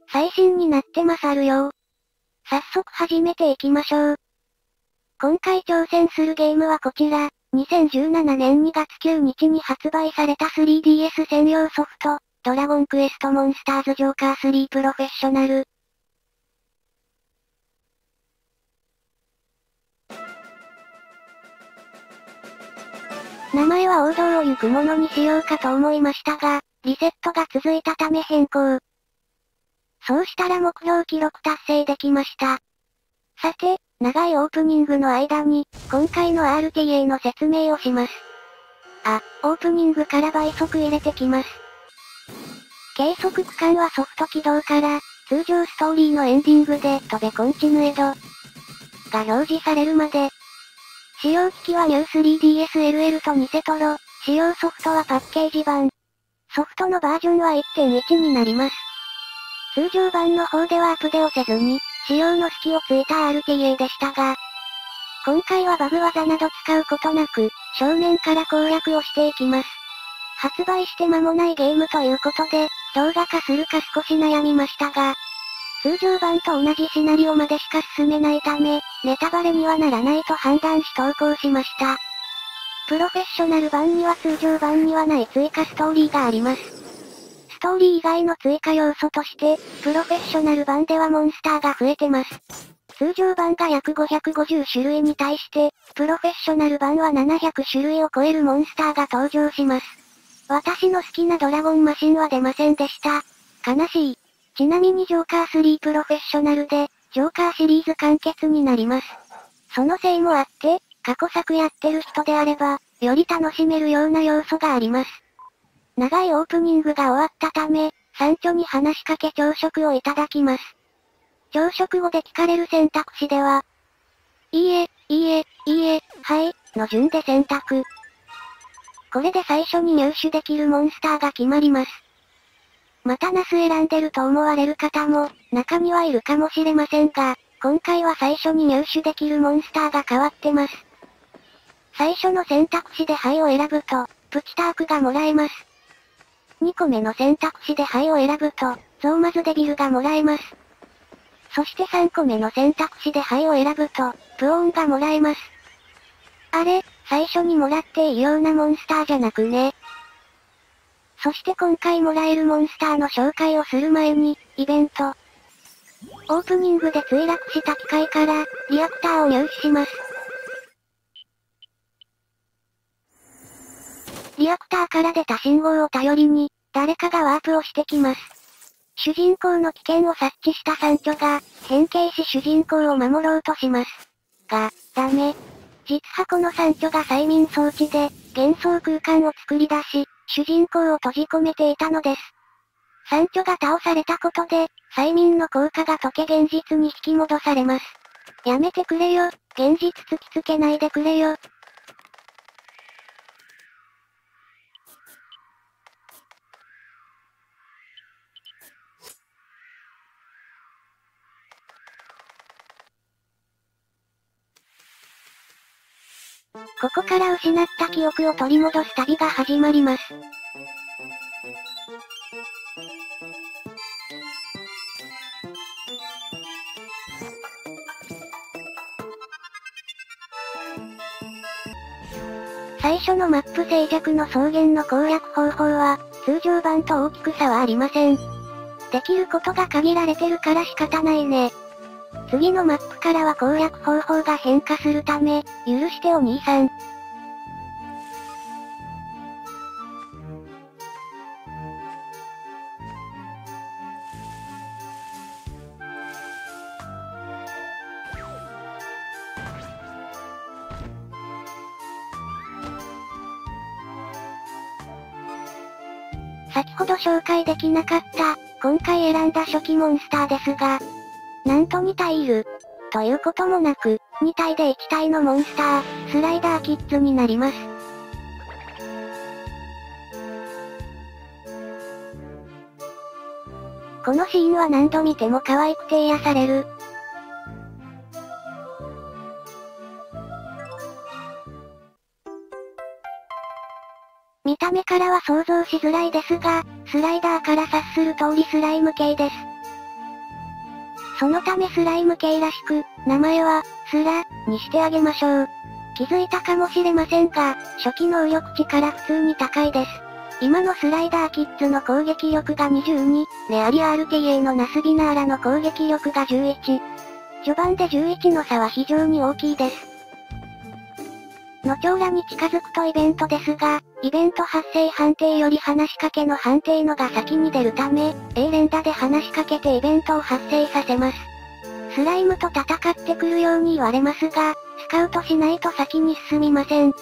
最新になってますあるよ。早速始めていきましょう。今回挑戦するゲームはこちら、2017年2月9日に発売された 3DS 専用ソフト、ドラゴンクエストモンスターズジョーカー3プロフェッショナル。名前は王道を行くものにしようかと思いましたが、リセットが続いたため変更。そうしたら目標記録達成できました。さて、長いオープニングの間に、今回の RTA の説明をします。オープニングから倍速入れてきます。計測区間はソフト起動から、通常ストーリーのエンディングで、飛べコンチヌエドが表示されるまで。使用機器はニュー 3DSLL とニセトロ、使用ソフトはパッケージ版。ソフトのバージョンは 1.1 になります。通常版の方ではアップデをせずに、使用の隙をついた RTA でしたが、今回はバグ技など使うことなく、正面から攻略をしていきます。発売して間もないゲームということで、動画化するか少し悩みましたが、通常版と同じシナリオまでしか進めないため、ネタバレにはならないと判断し投稿しました。プロフェッショナル版には通常版にはない追加ストーリーがあります。ストーリー以外の追加要素として、プロフェッショナル版ではモンスターが増えてます。通常版が約550種類に対して、プロフェッショナル版は700種類を超えるモンスターが登場します。私の好きなドラゴンマシンは出ませんでした。悲しい。ちなみにジョーカー3プロフェッショナルで、ジョーカーシリーズ完結になります。そのせいもあって、過去作やってる人であれば、より楽しめるような要素があります。長いオープニングが終わったため、山頂に話しかけ朝食をいただきます。朝食後で聞かれる選択肢では、いいえ、いいえ、いいえ、はい、の順で選択。これで最初に入手できるモンスターが決まります。またナス選んでると思われる方も、中にはいるかもしれませんが、今回は最初に入手できるモンスターが変わってます。最初の選択肢ではいを選ぶと、プチタークがもらえます。2個目の選択肢ではいを選ぶと、ゾーマズデビルがもらえます。そして3個目の選択肢ではいを選ぶと、プオーンがもらえます。あれ、最初にもらっていいようなモンスターじゃなくね。そして今回もらえるモンスターの紹介をする前に、イベント。オープニングで墜落した機械から、リアクターを入手します。リアクターから出た信号を頼りに、誰かがワープをしてきます。主人公の危険を察知したサンチョが、変形し主人公を守ろうとします。が、ダメ。実はこのサンチョが催眠装置で、幻想空間を作り出し、主人公を閉じ込めていたのです。サンチョが倒されたことで、催眠の効果が解け現実に引き戻されます。やめてくれよ、現実突きつけないでくれよ。ここから失った記憶を取り戻す旅が始まります。最初のマップ静寂の草原の攻略方法は、通常版と大きく差はありません。できることが限られてるから仕方ないね。次のマップからは攻略方法が変化するため、許してお兄さん。先ほど紹介できなかった、今回選んだ初期モンスターですが、なんと2体いる。ということもなく、2体で1体のモンスター、スライダーキッズになります。このシーンは何度見ても可愛くて癒される。見た目からは想像しづらいですが、スライダーから察する通りスライム系です。 そのためスライム系らしく、名前は、スラ、にしてあげましょう。気づいたかもしれませんが、初期能力値から普通に高いです。今のスライダーキッズの攻撃力が22、ネアリ RKA のナスビナーラの攻撃力が11。序盤で11の差は非常に大きいです。ノチョウラに近づくとイベントですが、イベント発生判定より話しかけの判定のが先に出るため、A 連打で話しかけてイベントを発生させます。スライムと戦ってくるように言われますが、スカウトしないと先に進みません。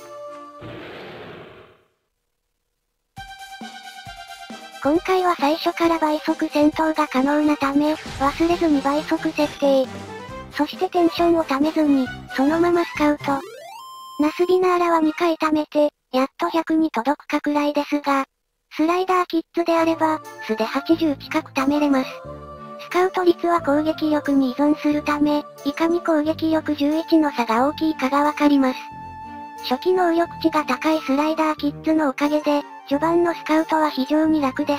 今回は最初から倍速戦闘が可能なため、忘れずに倍速設定。そしてテンションをためずに、そのままスカウト。ナスビナーラは2回貯めて、やっと100に届くかくらいですが、スライダーキッズであれば、素で80近く貯めれます。スカウト率は攻撃力に依存するため、いかに攻撃力11の差が大きいかがわかります。初期能力値が高いスライダーキッズのおかげで、序盤のスカウトは非常に楽です。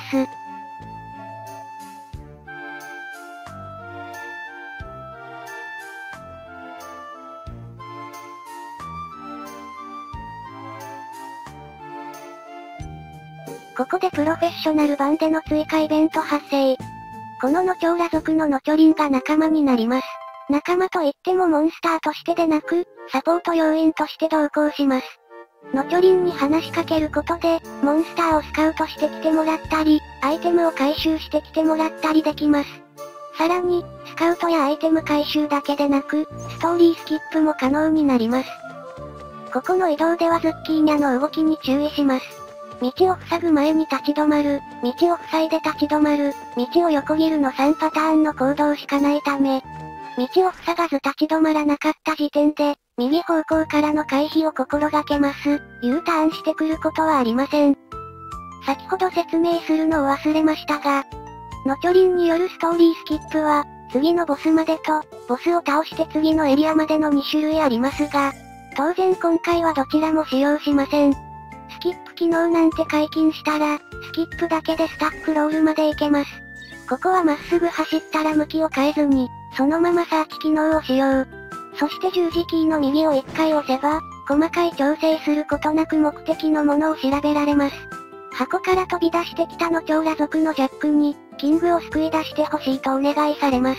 ここでプロフェッショナル版での追加イベント発生。このノチョウラ族のノチョリンが仲間になります。仲間といってもモンスターとしてでなく、サポート要員として同行します。ノチョリンに話しかけることで、モンスターをスカウトしてきてもらったり、アイテムを回収してきてもらったりできます。さらに、スカウトやアイテム回収だけでなく、ストーリースキップも可能になります。ここの移動ではズッキーニャの動きに注意します。道を塞ぐ前に立ち止まる、道を塞いで立ち止まる、道を横切るの3パターンの行動しかないため、道を塞がず立ち止まらなかった時点で、右方向からの回避を心がけます。U ターンしてくることはありません。先ほど説明するのを忘れましたが、ノチョリンによるストーリースキップは、次のボスまでと、ボスを倒して次のエリアまでの2種類ありますが、当然今回はどちらも使用しません。スキップ機能なんて解禁したら、スキップだけでスタッフロールまで行けます。ここはまっすぐ走ったら向きを変えずに、そのままサーチ機能を使用。そして十字キーの右を1回押せば、細かい調整することなく目的のものを調べられます。箱から飛び出してきたノチョウラ族のジャックに、キングを救い出してほしいとお願いされます。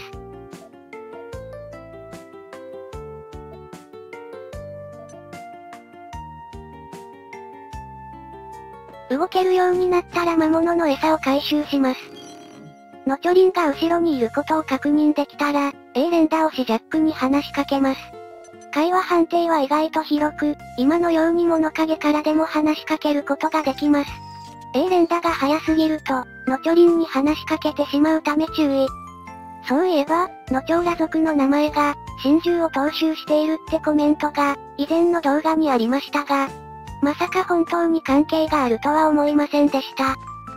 動けるようになったら魔物の餌を回収します。ノチョリンが後ろにいることを確認できたら、A 連打をしジャックに話しかけます。会話判定は意外と広く、今のように物陰からでも話しかけることができます。A 連打が早すぎると、ノチョリンに話しかけてしまうため注意。そういえば、ノチョウラ族の名前が、真珠を踏襲しているってコメントが、以前の動画にありましたが、まさか本当に関係があるとは思いませんでした。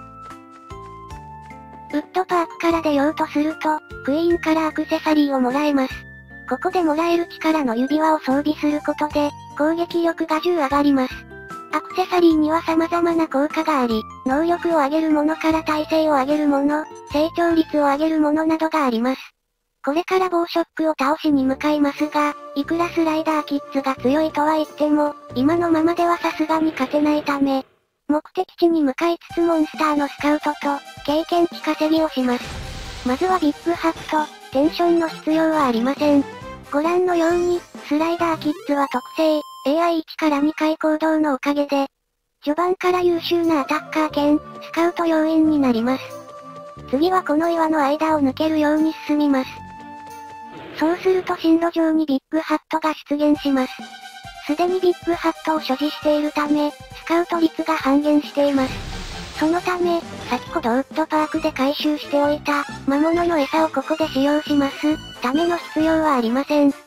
ウッドパークから出ようとすると、クイーンからアクセサリーをもらえます。ここでもらえる力の指輪を装備することで、攻撃力が10上がります。アクセサリーには様々な効果があり、能力を上げるものから耐性を上げるもの、成長率を上げるものなどがあります。これから暴ショックを倒しに向かいますが、いくらスライダーキッズが強いとは言っても、今のままではさすがに勝てないため、目的地に向かいつつモンスターのスカウトと、経験値稼ぎをします。まずはビッグハット、テンションの必要はありません。ご覧のように、スライダーキッズは特性、AI1 から2回行動のおかげで、序盤から優秀なアタッカー兼、スカウト要員になります。次はこの岩の間を抜けるように進みます。そうすると進路上にビッグハットが出現します。すでにビッグハットを所持しているため、スカウト率が半減しています。そのため、先ほどウッドパークで回収しておいた、魔物の餌をここで使用します。ための必要はありません。ス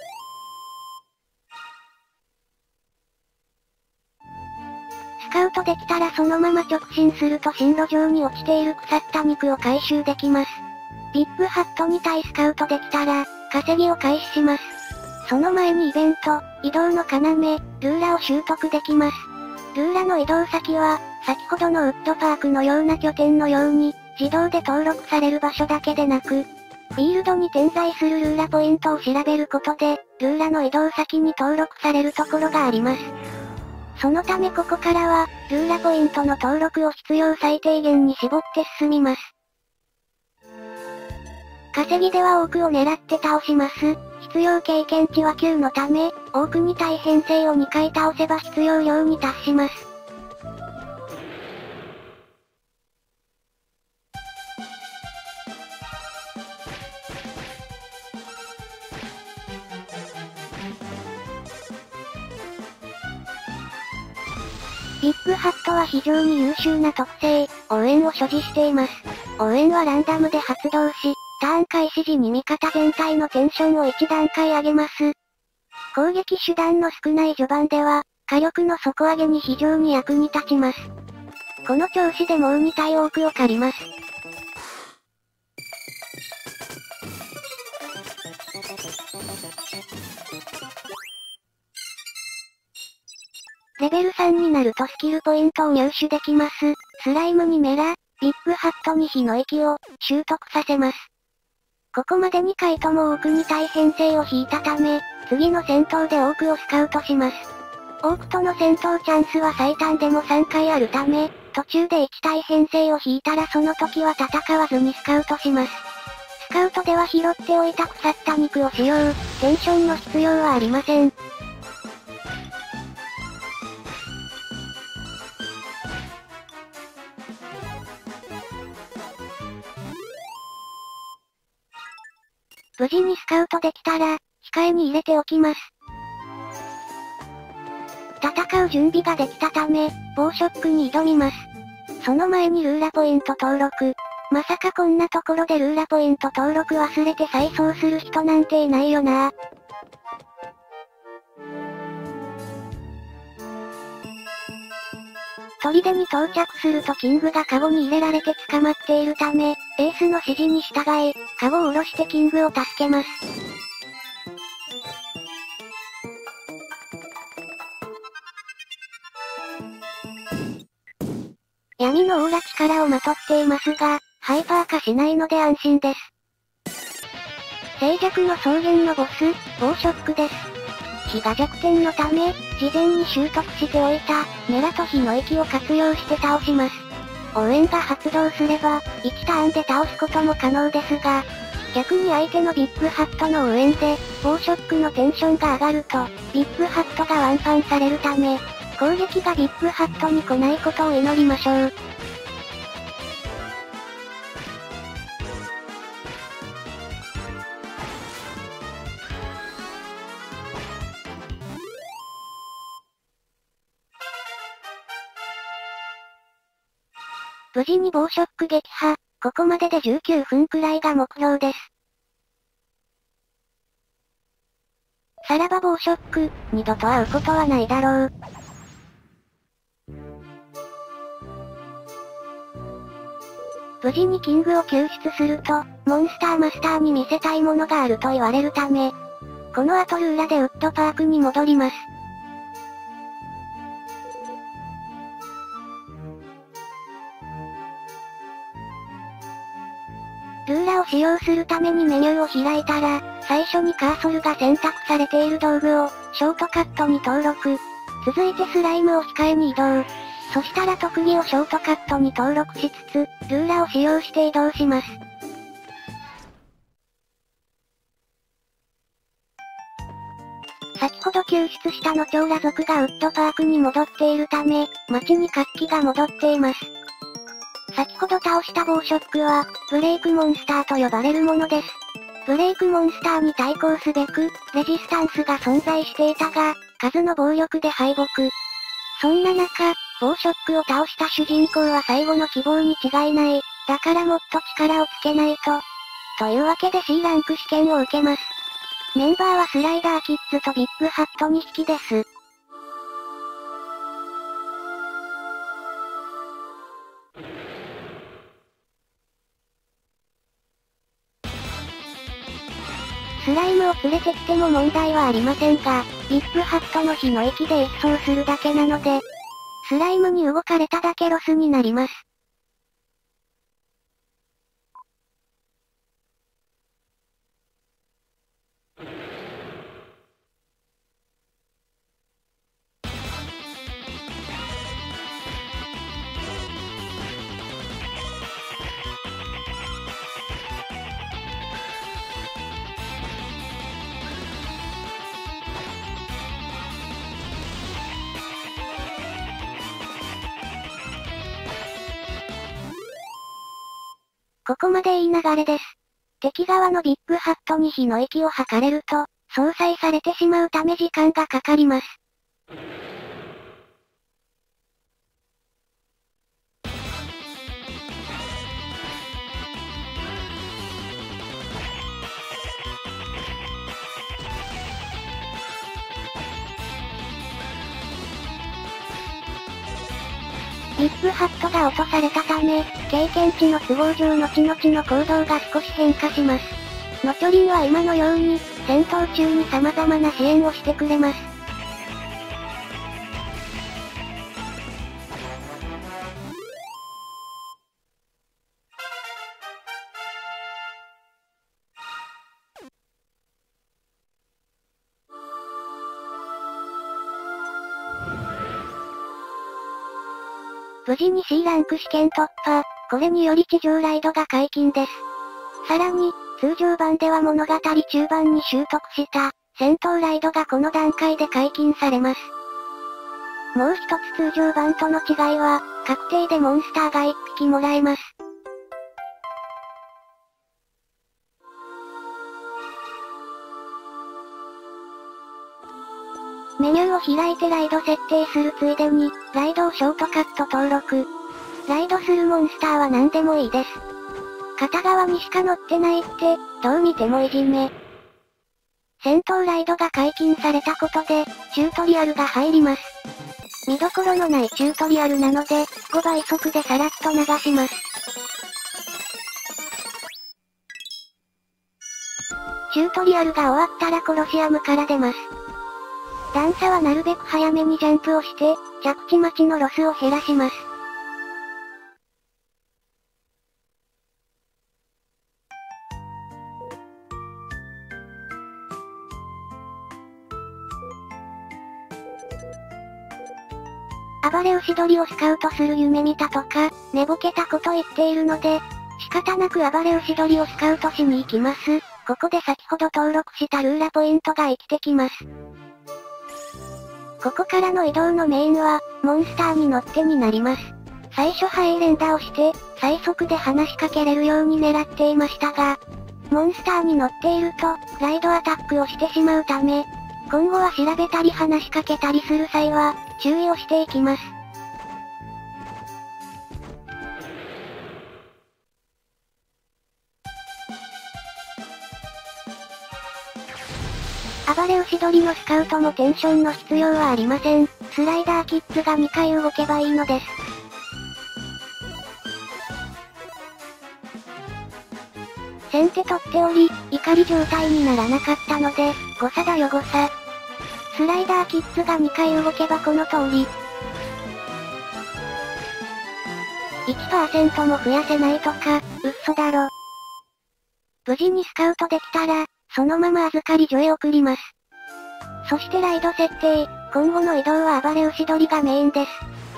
カウトできたらそのまま直進すると進路上に落ちている腐った肉を回収できます。ビッグハットに対スカウトできたら、稼ぎを開始します。その前にイベント、移動の要、ルーラを習得できます。ルーラの移動先は、先ほどのウッドパークのような拠点のように、自動で登録される場所だけでなく、 フィールドに点在するルーラポイントを調べることで、ルーラの移動先に登録されるところがあります。そのためここからは、ルーラポイントの登録を必要最低限に絞って進みます。稼ぎでは多くを狙って倒します。必要経験値は9のため、多くに大編成を2回倒せば必要量に達します。ビッグハットは非常に優秀な特性、応援を所持しています。応援はランダムで発動し、ターン開始時に味方全体のテンションを1段階上げます。攻撃手段の少ない序盤では、火力の底上げに非常に役に立ちます。この調子でもう2体多くを借ります。レベル3になるとスキルポイントを入手できます。スライムにメラ、ビッグハットに火の息を習得させます。ここまで2回とも多くに大編成を引いたため、次の戦闘で多くをスカウトします。多くとの戦闘チャンスは最短でも3回あるため、途中で1体編成を引いたらその時は戦わずにスカウトします。スカウトでは拾っておいた腐った肉を使用、テンションの必要はありません。無事にスカウトできたら、控えに入れておきます。戦う準備ができたため、暴ショックに挑みます。その前にルーラポイント登録。まさかこんなところでルーラポイント登録忘れて再走する人なんていないよなぁ。砦に到着するとキングがカゴに入れられて捕まっているため、エースの指示に従い、カゴを下ろしてキングを助けます。闇のオーラ力をまとっていますが、ハイパー化しないので安心です。静寂の草原のボス、暴ショックです。火が弱点のため、事前に習得しておいた、メラと火の息を活用して倒します。応援が発動すれば、1ターンで倒すことも可能ですが、逆に相手のビッグハットの応援で、暴ショックのテンションが上がると、ビッグハットがワンパンされるため、攻撃がビッグハットに来ないことを祈りましょう。無事に暴ショック撃破、ここまでで19分くらいが目標です。さらば暴ショック、二度と会うことはないだろう。無事にキングを救出すると、モンスターマスターに見せたいものがあると言われるため、この後ルーラでウッドパークに戻ります。ルーラを使用するためにメニューを開いたら、最初にカーソルが選択されている道具を、ショートカットに登録。続いてスライムを控えに移動。そしたら特技をショートカットに登録しつつ、ルーラを使用して移動します。先ほど救出したノチョーラ族がウッドパークに戻っているため、街に活気が戻っています。先ほど倒した暴ショックは、ブレイクモンスターと呼ばれるものです。ブレイクモンスターに対抗すべく、レジスタンスが存在していたが、数の暴力で敗北。そんな中、暴ショックを倒した主人公は最後の希望に違いない。だからもっと力をつけないと。というわけで C ランク試験を受けます。メンバーはスライダーキッズとビッグハット2匹です。スライムを連れてきても問題はありませんが、ビッグハットの火の息で一掃するだけなので、スライムに動かれただけロスになります。 ここまでいい流れです。敵側のビッグハットに火の息を吐かれると、相殺されてしまうため時間がかかります。ビッグハットが落とされたため、経験値の都合上後々の行動が少し変化します。ノチョリンは今のように、戦闘中に様々な支援をしてくれます。無事に C ランク試験突破、これにより地上ライドが解禁です。さらに、通常版では物語中盤に習得した、戦闘ライドがこの段階で解禁されます。もう一つ通常版との違いは、確定でモンスターが1匹もらえます。メニューを開いてライド設定するついでに、ライドをショートカット登録。ライドするモンスターは何でもいいです。片側にしか乗ってないって、どう見てもいじめ。戦闘ライドが解禁されたことで、チュートリアルが入ります。見どころのないチュートリアルなので、5倍速でさらっと流します。チュートリアルが終わったらコロシアムから出ます。段差はなるべく早めにジャンプをして、着地待ちのロスを減らします。暴れ牛鳥をスカウトする夢見たとか、寝ぼけたこと言っているので、仕方なく暴れ牛鳥をスカウトしに行きます。ここで先ほど登録したルーラポイントが生きてきます。ここからの移動のメインは、モンスターに乗ってになります。最初ハイ連打をして、最速で話しかけれるように狙っていましたが、モンスターに乗っていると、ライドアタックをしてしまうため、今後は調べたり話しかけたりする際は、注意をしていきます。暴れ牛鳥のスカウトもテンションの必要はありません。スライダーキッズが2回動けばいいのです。先手取っており、怒り状態にならなかったので、誤差だよ誤差。スライダーキッズが2回動けばこの通り。1% も増やせないとか、嘘だろ。無事にスカウトできたら、そのまま預かり所へ送ります。そしてライド設定、今後の移動は暴れ牛鳥がメインです。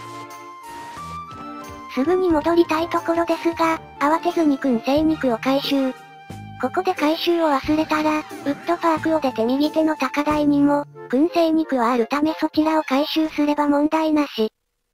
すぐに戻りたいところですが、慌てずに燻製肉を回収。ここで回収を忘れたら、ウッドパークを出て右手の高台にも、燻製肉はあるためそちらを回収すれば問題なし。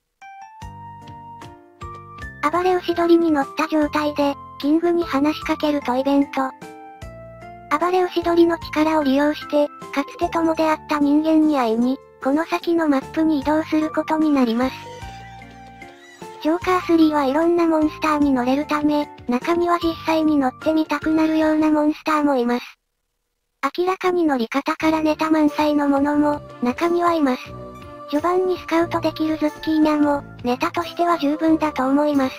暴れ牛鳥に乗った状態で、キングに話しかけるとイベント。暴れ牛鳥の力を利用して、かつて友であった人間に会いに、この先のマップに移動することになります。ジョーカー3はいろんなモンスターに乗れるため、中には実際に乗ってみたくなるようなモンスターもいます。明らかに乗り方からネタ満載のものも、中にはいます。序盤にスカウトできるズッキーニャも、ネタとしては十分だと思います。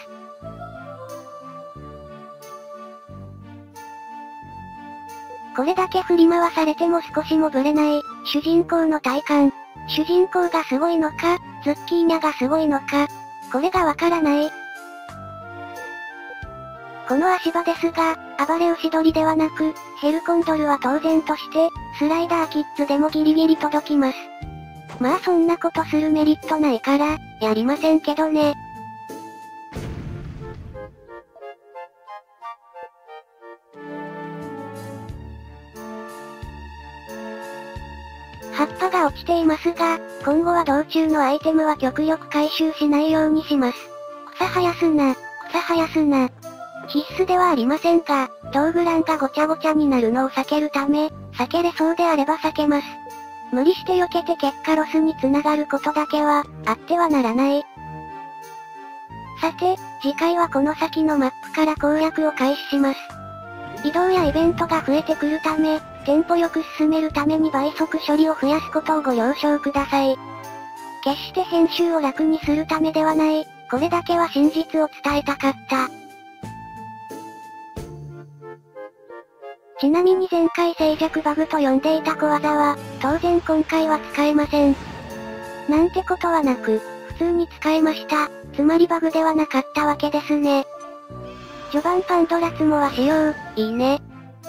これだけ振り回されても少しもブレない、主人公の体感。主人公がすごいのか、ズッキーニャがすごいのか、これがわからない。この足場ですが、暴れ牛鳥ではなく、ヘルコンドルは当然として、スライダーキッズでもギリギリ届きます。まあそんなことするメリットないから、やりませんけどね。葉っぱが落ちていますが、今後は道中のアイテムは極力回収しないようにします。草生やすな、草生やすな。 必須ではありませんが、道具欄がごちゃごちゃになるのを避けるため、避けれそうであれば避けます。無理して避けて結果ロスにつながることだけは、あってはならない。さて、次回はこの先のマップから攻略を開始します。移動やイベントが増えてくるため、テンポよく進めるために倍速処理を増やすことをご了承ください。決して編集を楽にするためではない、これだけは真実を伝えたかった。ちなみに前回静寂バグと呼んでいた小技は、当然今回は使えません。なんてことはなく、普通に使えました。つまりバグではなかったわけですね。序盤パンドラツモは使用、いいね。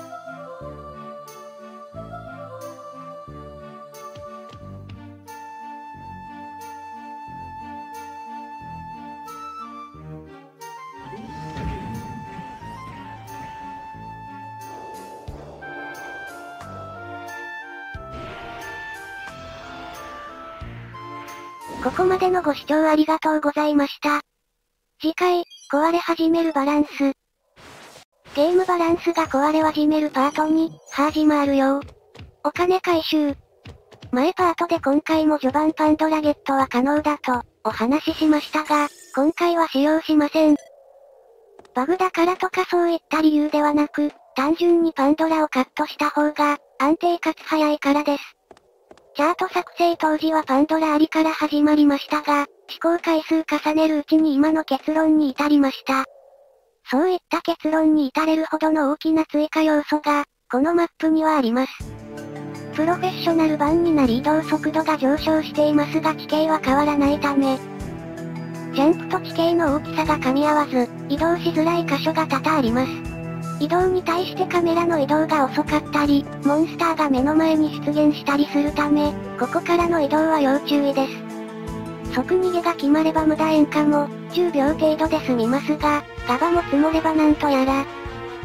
ここまでのご視聴ありがとうございました。次回、壊れ始めるバランス。ゲームバランスが壊れ始めるパートに、始まるよ。お金回収。前パートで今回も序盤パンドラゲットは可能だと、お話ししましたが、今回は使用しません。バグだからとかそういった理由ではなく、単純にパンドラをカットした方が、安定かつ早いからです。チャート作成当時はパンドラありから始まりましたが、試行回数重ねるうちに今の結論に至りました。そういった結論に至れるほどの大きな追加要素が、このマップにはあります。プロフェッショナル版になり移動速度が上昇していますが地形は変わらないため、ジャンプと地形の大きさが噛み合わず、移動しづらい箇所が多々あります。移動に対してカメラの移動が遅かったり、モンスターが目の前に出現したりするため、ここからの移動は要注意です。即逃げが決まれば無駄塩化も、10秒程度で済みますが、ガバも積もればなんとやら。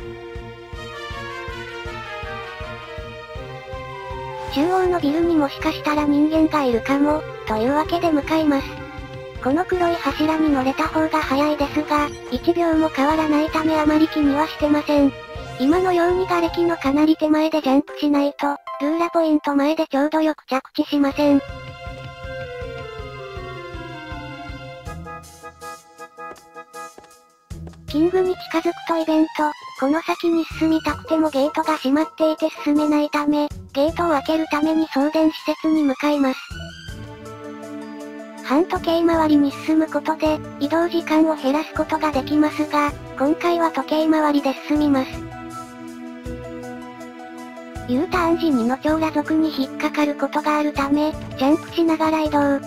中央のビルにもしかしたら人間がいるかも、というわけで向かいます。この黒い柱に乗れた方が早いですが、1秒も変わらないためあまり気にはしてません。今のように瓦礫のかなり手前でジャンプしないと、ルーラポイント前でちょうどよく着地しません。キングに近づくとイベント、この先に進みたくてもゲートが閉まっていて進めないため、ゲートを開けるために送電施設に向かいます。半時計回りに進むことで、移動時間を減らすことができますが、今回は時計回りで進みます。U ターン時にの超羅族に引っかかることがあるため、ジャンプしながら移動。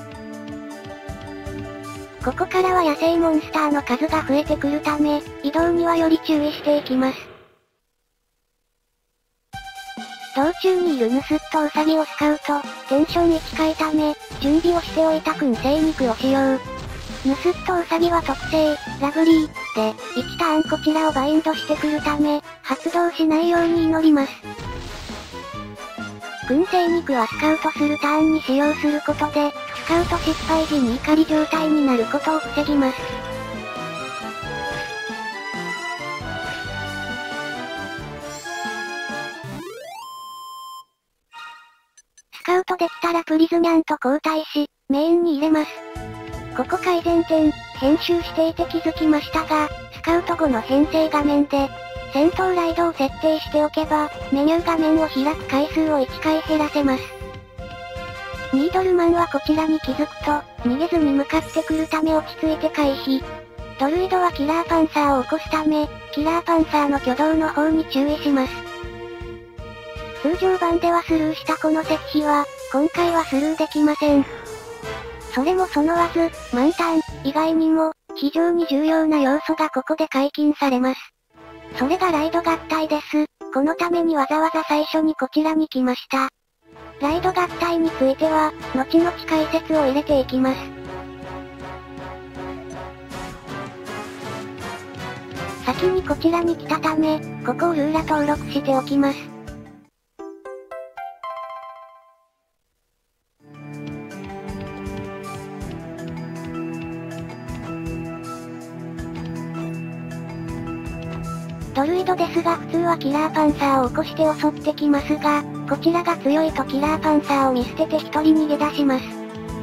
ここからは野生モンスターの数が増えてくるため、移動にはより注意していきます。道中にいるヌスッとウサギをスカウト、テンション1回ため、準備をしておいた燻製肉を使用。ヌスッとウサギは特性、ラブリー、で、1ターンこちらをバインドしてくるため、発動しないように祈ります。燻製肉はスカウトするターンに使用することで、スカウト失敗時に怒り状態になることを防ぎます。スカウトできたらプリズニャンと交代し、メインに入れます。ここ改善点、編集していて気づきましたが、スカウト後の編成画面で、戦闘ライドを設定しておけば、メニュー画面を開く回数を1回減らせます。ニードルマンはこちらに気づくと、逃げずに向かってくるため落ち着いて回避。ドルイドはキラーパンサーを起こすため、キラーパンサーの挙動の方に注意します。通常版ではスルーしたこの石碑は、今回はスルーできません。それもそのわず、満タン、以外にも、非常に重要な要素がここで解禁されます。それがライド合体です。このためにわざわざ最初にこちらに来ました。ライド合体については、後々解説を入れていきます。先にこちらに来たため、ここをルーラ登録しておきます。 ドルイドですが普通はキラーパンサーを起こして襲ってきますが、こちらが強いとキラーパンサーを見捨てて一人逃げ出します。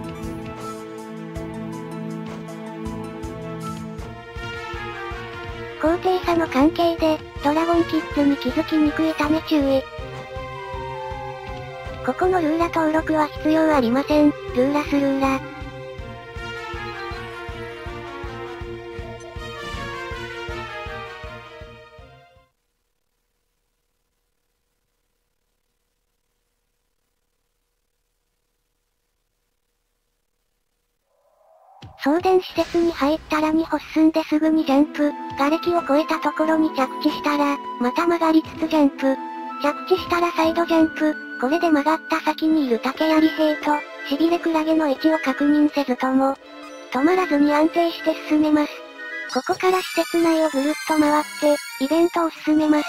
高低差の関係で、ドラゴンキッズに気づきにくいため注意。ここのルーラ登録は必要ありません。ルーラスルーラ。送電施設に入ったら2歩進んですぐにジャンプ、瓦礫を越えたところに着地したら、また曲がりつつジャンプ。着地したら再度ジャンプ、これで曲がった先にいる竹槍兵と、しびれクラゲの位置を確認せずとも、止まらずに安定して進めます。ここから施設内をぐるっと回って、イベントを進めます。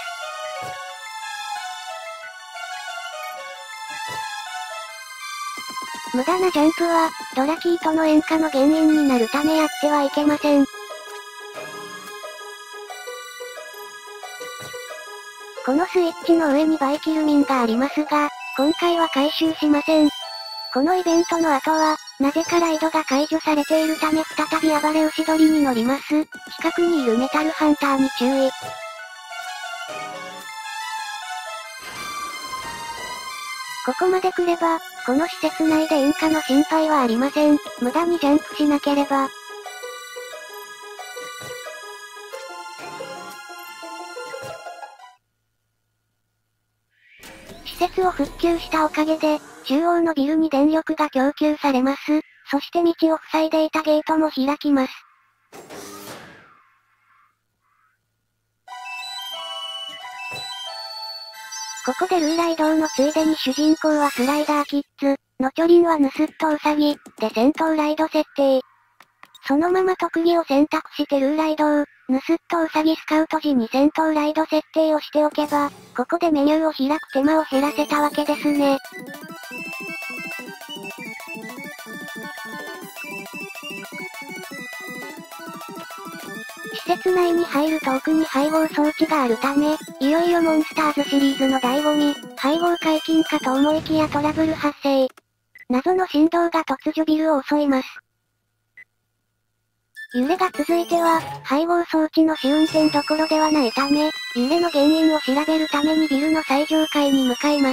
無駄なジャンプは、ドラキーとの塩化の原因になるためやってはいけません。このスイッチの上にバイキルミンがありますが、今回は回収しません。このイベントの後は、なぜかライドが解除されているため再び暴れ牛取りに乗ります。近くにいるメタルハンターに注意。ここまで来れば、この施設内で引火の心配はありません。無駄にジャンプしなければ。施設を復旧したおかげで、中央のビルに電力が供給されます。そして道を塞いでいたゲートも開きます。ここでルーラ移動のついでに主人公はスライダーキッズ、のチョリンはヌスッとウサギ、で戦闘ライド設定。そのまま特技を選択してルーラ移動、ヌスッとウサギスカウト時に戦闘ライド設定をしておけば、ここでメニューを開く手間を減らせたわけですね。施設内に入ると奥に配合装置があるため、いよいよモンスターズシリーズの醍醐味、配合解禁かと思いきやトラブル発生。謎の振動が突如ビルを襲います。揺れが続いては、配合装置の試運転どころではないため、揺れの原因を調べるためにビルの最上階に向かいます。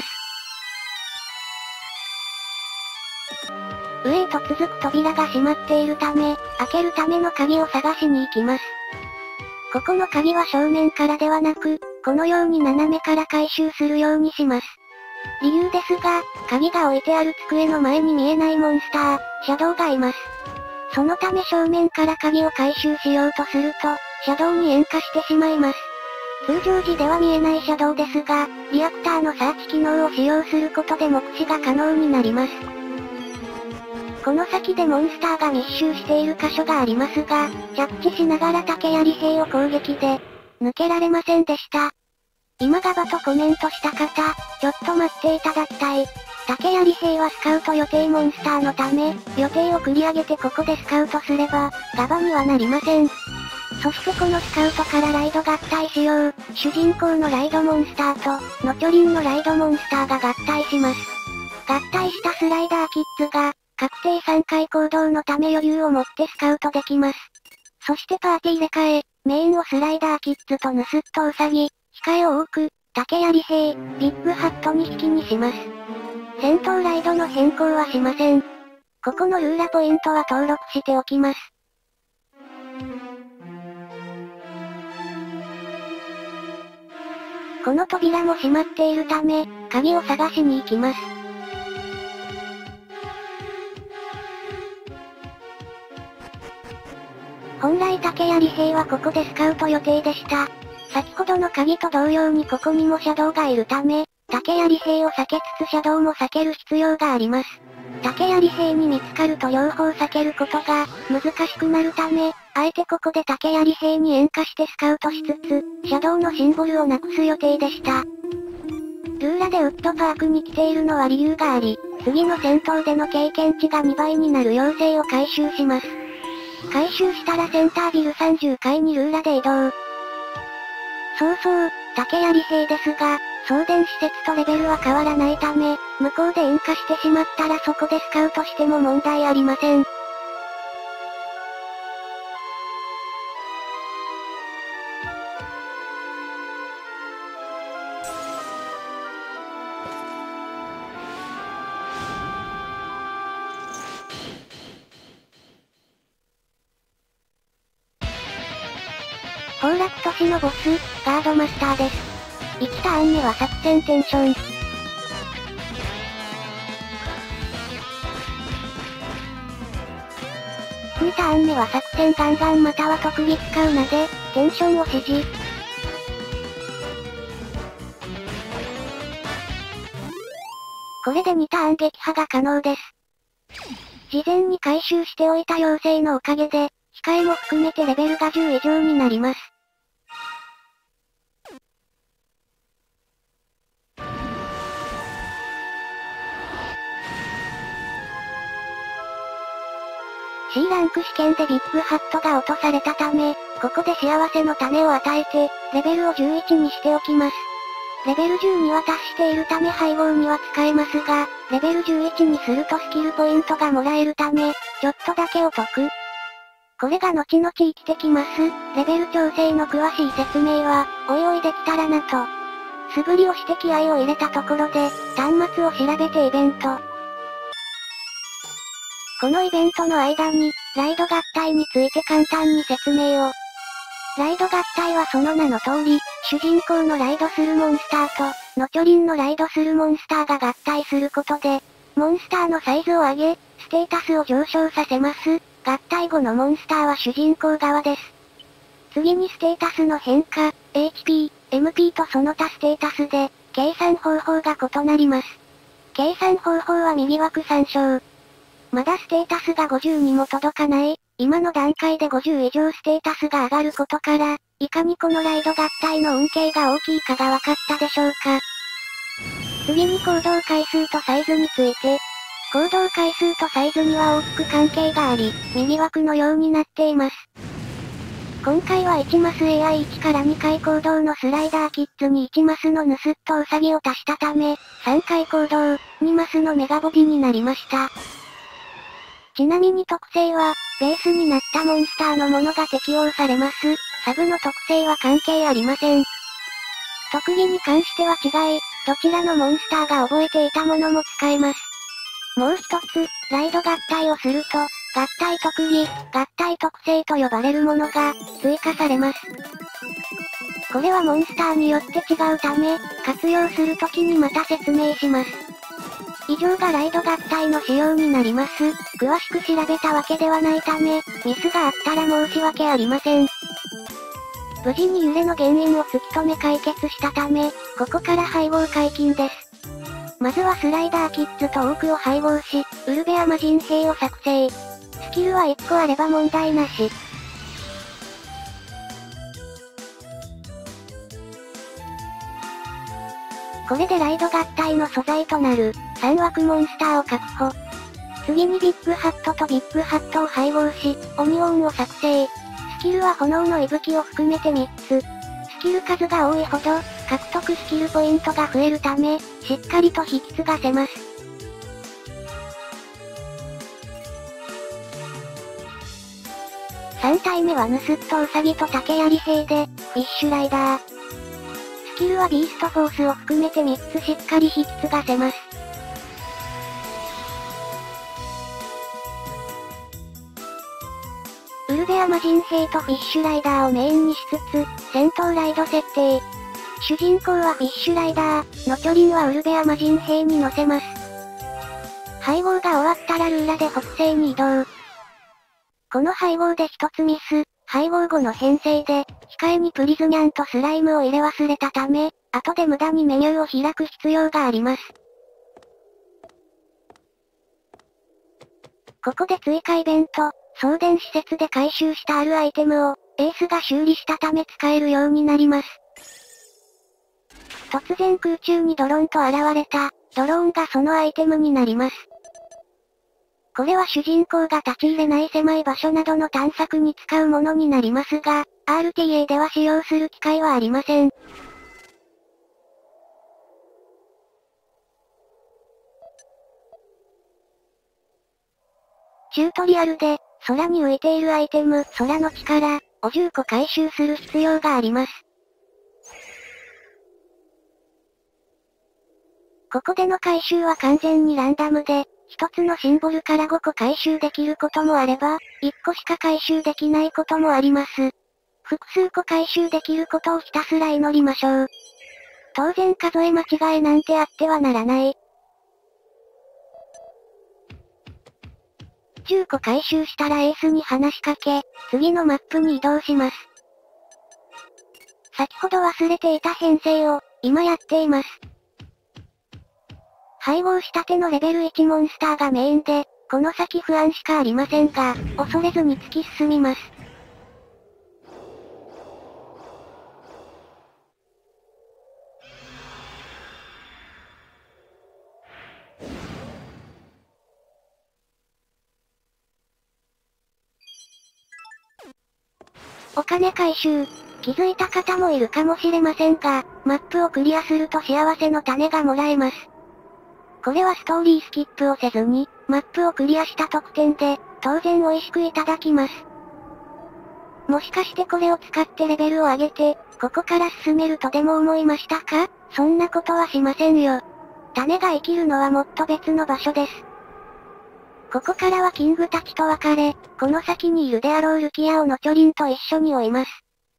上へと続く扉が閉まっているため、開けるための鍵を探しに行きます。ここの鍵は正面からではなく、このように斜めから回収するようにします。理由ですが、鍵が置いてある机の前に見えないモンスター、シャドウがいます。そのため正面から鍵を回収しようとすると、シャドウに引火してしまいます。通常時では見えないシャドウですが、リアクターのサーチ機能を使用することで目視が可能になります。この先でモンスターが密集している箇所がありますが、着地しながら竹槍兵を攻撃で、抜けられませんでした。今ガバとコメントした方、ちょっと待っていただきたい。竹槍兵はスカウト予定モンスターのため、予定を繰り上げてここでスカウトすれば、ガバにはなりません。そしてこのスカウトからライド合体しよう。主人公のライドモンスターと、ノチョリンのライドモンスターが合体します。合体したスライダーキッズが、確定3回行動のため余裕を持ってスカウトできます。そしてパーティー入れ替え、メインをスライダーキッズとヌスッとウサギ、控えを多く、竹槍兵、ビッグハット2匹にします。戦闘ライドの変更はしません。ここのルーラポイントは登録しておきます。この扉も閉まっているため、鍵を探しに行きます。本来竹槍兵はここでスカウト予定でした。先ほどの鍵と同様にここにもシャドウがいるため、竹槍兵を避けつつシャドウも避ける必要があります。竹槍兵に見つかると両方避けることが難しくなるため、あえてここで竹槍兵に引火してスカウトしつつ、シャドウのシンボルをなくす予定でした。ルーラでウッドパークに来ているのは理由があり、次の戦闘での経験値が2倍になる妖精を回収します。回収したらセンタービル30階にルーラで移動。 そうそう、竹槍兵ですが、送電施設とレベルは変わらないため、向こうで引火してしまったらそこでスカウトしても問題ありません。崩落都市のボス、ガードマスターです。1ターン目は作戦テンション。2ターン目は作戦ガンガンまたは特技使うなで、テンションを指示。これで2ターン撃破が可能です。事前に回収しておいた妖精のおかげで、控えも含めてレベルが10以上になります。C ランク試験でビッグハットが落とされたため、ここで幸せの種を与えて、レベルを11にしておきます。レベル10には達しているため配合には使えますが、レベル11にするとスキルポイントがもらえるため、ちょっとだけお得。これが後々生きてきます。レベル調整の詳しい説明は、おいおいできたらなと。素振りをして気合を入れたところで、端末を調べてイベント。このイベントの間に、ライド合体について簡単に説明を。ライド合体はその名の通り、主人公のライドするモンスターと、の巨輪のライドするモンスターが合体することで、モンスターのサイズを上げ、ステータスを上昇させます。合体後のモンスターは主人公側です。次にステータスの変化、HP、MP とその他ステータスで、計算方法が異なります。計算方法は右枠参照。まだステータスが50にも届かない、今の段階で50以上ステータスが上がることから、いかにこのライド合体の恩恵が大きいかが分かったでしょうか。次に行動回数とサイズについて。行動回数とサイズには大きく関係があり、右枠のようになっています。今回は1マス AI1 から2回行動のスライダーキッズに1マスのヌスッとウサギを足したため、3回行動、2マスのメガボディになりました。ちなみに特性は、ベースになったモンスターのものが適用されます。サブの特性は関係ありません。特技に関しては違い、どちらのモンスターが覚えていたものも使えます。もう一つ、ライド合体をすると、合体特技、合体特性と呼ばれるものが、追加されます。これはモンスターによって違うため、活用するときにまた説明します。以上がライド合体の仕様になります。詳しく調べたわけではないため、ミスがあったら申し訳ありません。無事に揺れの原因を突き止め解決したため、ここから配合解禁です。まずはスライダーキッズとオークを配合し、ウルベア魔人兵を作成。スキルは1個あれば問題なし。これでライド合体の素材となる、3枠モンスターを確保。次にビッグハットとビッグハットを配合し、オニオンを作成。スキルは炎の息吹を含めて3つ。スキル数が多いほど、獲得スキルポイントが増えるため、しっかりと引き継がせます。3体目はヌスッとウサギと竹槍兵で、フィッシュライダー。スキルはビーストフォースを含めて3つしっかり引き継がせます。ウルベア魔人兵とフィッシュライダーをメインにしつつ、戦闘ライド設定。主人公はフィッシュライダー、の巨輪はウルベア魔人兵に乗せます。配合が終わったらルーラで北西に移動。この配合で一つミス、配合後の編成で、控えにプリズニャンとスライムを入れ忘れたため、後で無駄にメニューを開く必要があります。ここで追加イベント、送電施設で回収したあるアイテムを、エースが修理したため使えるようになります。突然空中にドローンと現れた、ドローンがそのアイテムになります。これは主人公が立ち入れない狭い場所などの探索に使うものになりますが、 RTA では使用する機会はありません。チュートリアルで、空に浮いているアイテム、空の力、を10個回収する必要があります。ここでの回収は完全にランダムで、一つのシンボルから5個回収できることもあれば、1個しか回収できないこともあります。複数個回収できることをひたすら祈りましょう。当然数え間違いなんてあってはならない。10個回収したらエースに話しかけ、次のマップに移動します。先ほど忘れていた編成を、今やっています。配合したてのレベル1モンスターがメインで、この先不安しかありませんが、恐れずに突き進みます。お金回収。気づいた方もいるかもしれませんが、マップをクリアすると幸せの種がもらえます。これはストーリースキップをせずに、マップをクリアした特典で、当然美味しくいただきます。もしかしてこれを使ってレベルを上げて、ここから進めるとでも思いましたか？そんなことはしませんよ。種が生きるのはもっと別の場所です。ここからはキングたちと別れ、この先にいるであろうルキアをノチョリンと一緒に追います。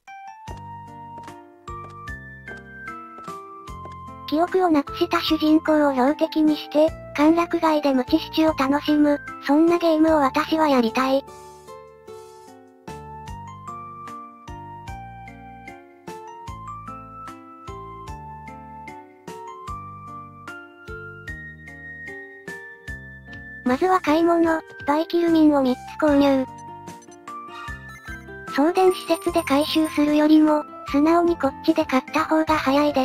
記憶をなくした主人公を標的にして、歓楽街で無知視を楽しむ、そんなゲームを私はやりたい。まずは買い物、バイキルミンを3つ購入。送電施設で回収するよりも、素直にこっちで買った方が早いです。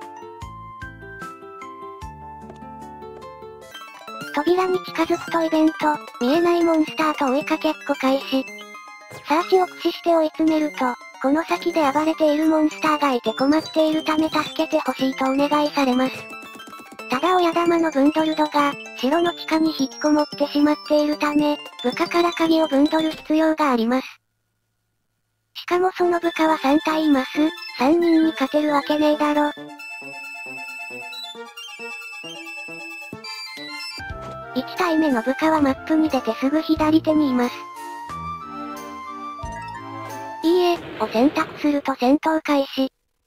扉に近づくとイベント、見えないモンスターと追いかけっこ開始。サーチを駆使して追い詰めると、この先で暴れているモンスターがいて困っているため助けてほしいとお願いされます。ただ親玉のブンドルドが、城の地下に引きこもってしまっているため、部下から鍵をブンドル必要があります。しかもその部下は3体います。3人に勝てるわけねえだろ。1体目の部下はマップに出てすぐ左手にいます。いいえ、を選択すると戦闘開始。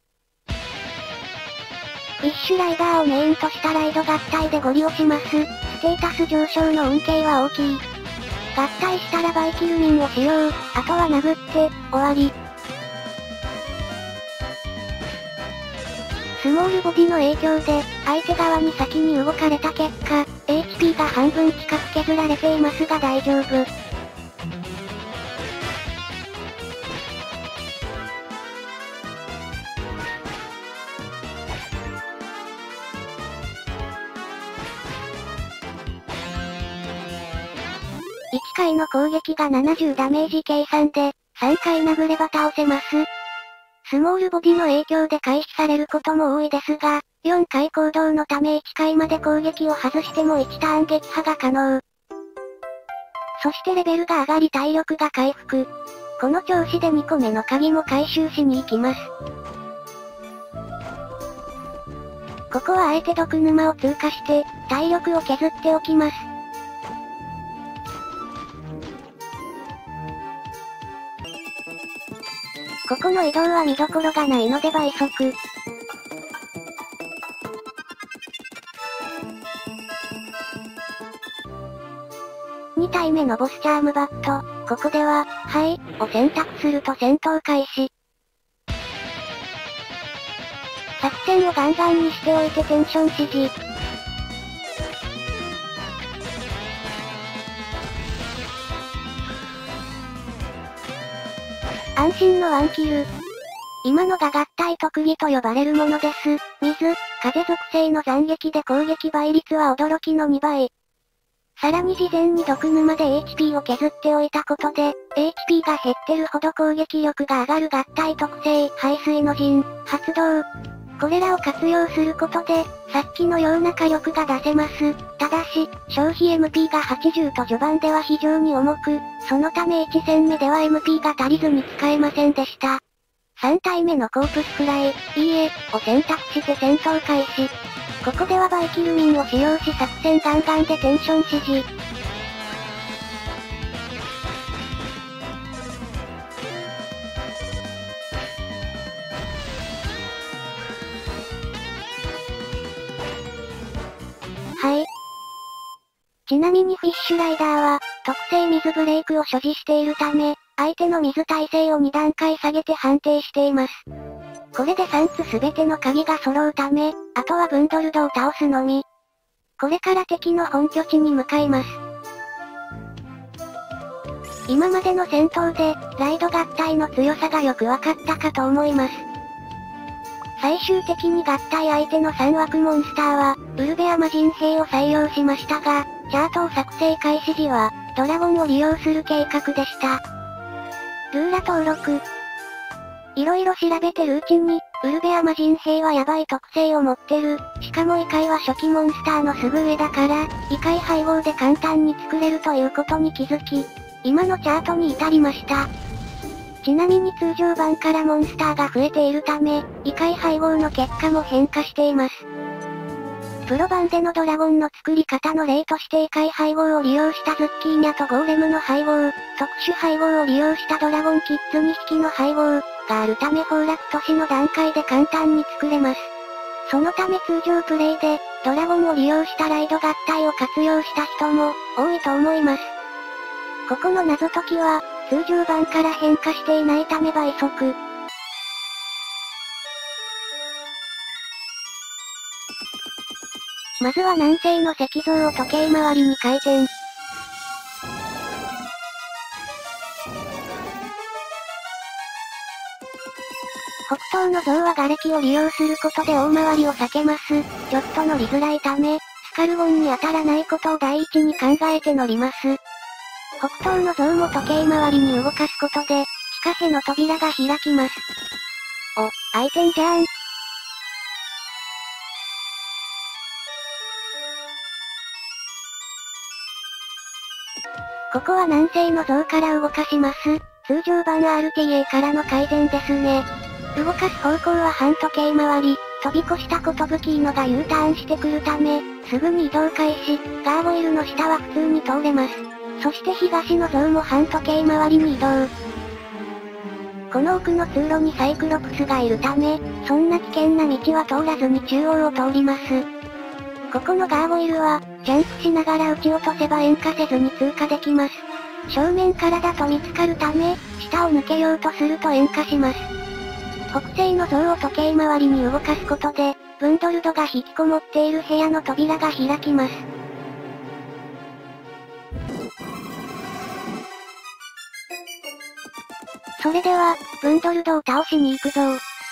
フィッシュライダーをメインとしたライド合体でゴリ押します。ステータス上昇の恩恵は大きい。合体したらバイキルミンを使用、あとは殴って、終わり。スモールボディの影響で、相手側に先に動かれた結果、HP が半分近く削られていますが大丈夫。1回の攻撃が70ダメージ計算で、3回殴れば倒せます。スモールボディの影響で回避されることも多いですが、4回行動のため1回まで攻撃を外しても1ターン撃破が可能。そしてレベルが上がり体力が回復。この調子で2個目の鍵も回収しに行きます。ここはあえて毒沼を通過して、体力を削っておきます。ここの移動は見どころがないので倍速。2体目のボスチャームバット、ここでは、はい、を選択すると戦闘開始。作戦をガンガンにしておいてテンション指示。安心のワンキル。今のが合体特技と呼ばれるものです。水、風属性の斬撃で攻撃倍率は驚きの2倍。 さらに事前に毒沼で HP を削っておいたことで、HP が減ってるほど攻撃力が上がる合体特性、排水の陣、発動。これらを活用することで、さっきのような火力が出せます。ただし、消費 MP が80と序盤では非常に重く、そのため1戦目では MP が足りずに使えませんでした。3体目のコープスフライ、いいえ、を選択して戦闘開始。ここではバイキルミンを使用し作戦ガンガンでテンション指示。はい。ちなみにフィッシュライダーは、特性水ブレイクを所持しているため、相手の水耐性を2段階下げて判定しています。これで3つすべての鍵が揃うため、あとはブンドルドを倒すのみ。これから敵の本拠地に向かいます。今までの戦闘で、ライド合体の強さがよくわかったかと思います。最終的に合体相手の3枠モンスターは、ウルベア魔人兵を採用しましたが、チャートを作成開始時は、ドラゴンを利用する計画でした。ルーラ登録。いろいろ調べてるうちに、ウルベア魔人兵はヤバい特性を持ってる。しかも異界は初期モンスターのすぐ上だから、異界配合で簡単に作れるということに気づき、今のチャートに至りました。ちなみに通常版からモンスターが増えているため、異界配合の結果も変化しています。プロ版でのドラゴンの作り方の例として異界配合を利用したズッキーニャとゴーレムの配合、特殊配合を利用したドラゴンキッズ2匹の配合、があるため崩落都市の段階で簡単に作れます。そのため通常プレイで、ドラゴンを利用したライド合体を活用した人も、多いと思います。ここの謎解きは、通常版から変化していないため倍速。まずは南西の石像を時計回りに回転。北東の像は瓦礫を利用することで大回りを避けます。ちょっと乗りづらいため、スカルゴンに当たらないことを第一に考えて乗ります。北東の像も時計回りに動かすことで、地下への扉が開きます。お、開いてんじゃん。ここは南西の像から動かします。通常版 RTA からの改善ですね。動かす方向は反時計回り、飛び越したことぶきのが U ターンしてくるため、すぐに移動開始、ガーゴイルの下は普通に通れます。そして東の像も反時計回りに移動。この奥の通路にサイクロプスがいるため、そんな危険な道は通らずに中央を通ります。ここのガーゴイルは、ジャンプしながら撃ち落とせば塩化せずに通過できます。正面からだと見つかるため、下を抜けようとすると塩化します。北西の像を時計回りに動かすことで、ブンドルドが引きこもっている部屋の扉が開きます。それでは、ブンドルドを倒しに行くぞ。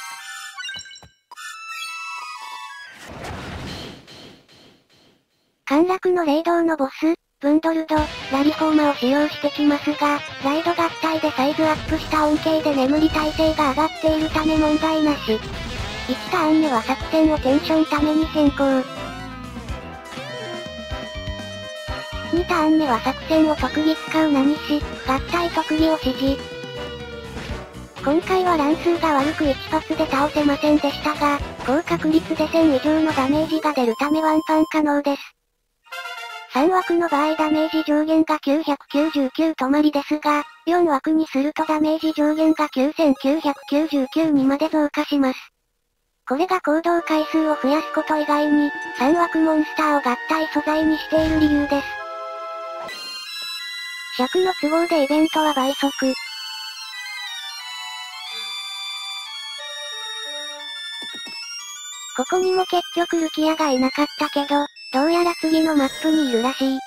陥落の霊道のボス、ブンドルド、ラリフォーマを使用してきますが、ライド合体でサイズアップした恩恵で眠り耐性が上がっているため問題なし。1ターン目は作戦をテンションために変更。2ターン目は作戦を特技使うなにし、合体特技を指示。今回は乱数が悪く一発で倒せませんでしたが、高確率で1000以上のダメージが出るためワンパン可能です。3枠の場合ダメージ上限が999止まりですが、4枠にするとダメージ上限が9999にまで増加します。これが行動回数を増やすこと以外に、3枠モンスターを合体素材にしている理由です。尺の都合でイベントは倍速。ここにも結局ルキアがいなかったけど、どうやら次のマップにいるらしい。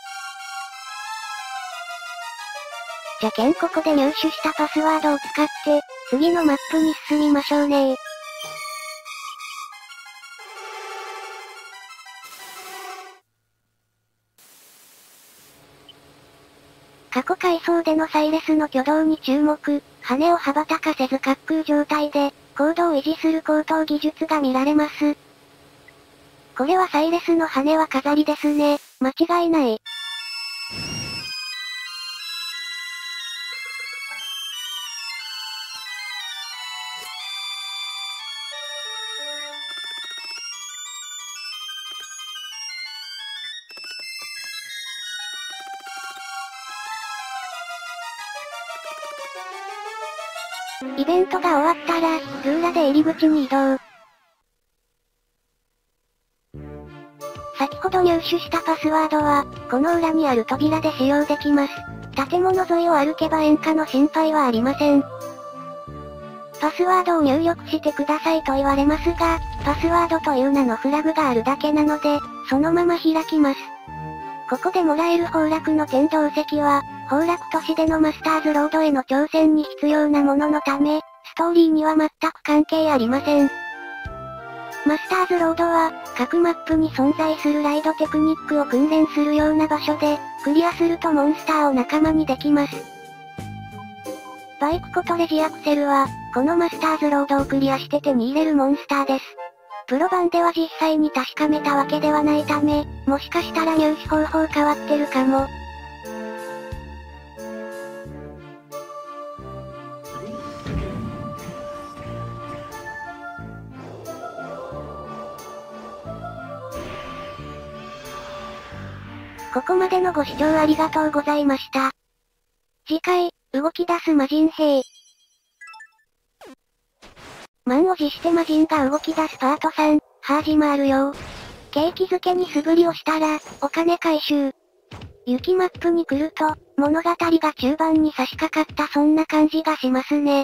じゃけんここで入手したパスワードを使って、次のマップに進みましょうね。 過去回想でのサイレスの挙動に注目、羽を羽ばたかせず滑空状態で、高度を維持する高等技術が見られます。これはサイレスの羽は飾りですね。間違いない。イベントが終わったら、ルーラで入り口に移動。先ほど入手したパスワードは、この裏にある扉で使用できます。建物沿いを歩けば塩化の心配はありません。パスワードを入力してくださいと言われますが、パスワードという名のフラグがあるだけなので、そのまま開きます。ここでもらえる崩落の天動石は、崩落都市でのマスターズロードへの挑戦に必要なもののため、ストーリーには全く関係ありません。マスターズロードは、各マップに存在するライドテクニックを訓練するような場所で、クリアするとモンスターを仲間にできます。バイクことレジアクセルは、このマスターズロードをクリアして手に入れるモンスターです。プロ版では実際に確かめたわけではないため、もしかしたら入手方法変わってるかも。ここまでのご視聴ありがとうございました。次回、動き出す魔人兵。満を持して魔人が動き出すパート3、始まるよ。景気づけに素振りをしたら、お金回収。雪マップに来ると、物語が中盤に差し掛かったそんな感じがしますね。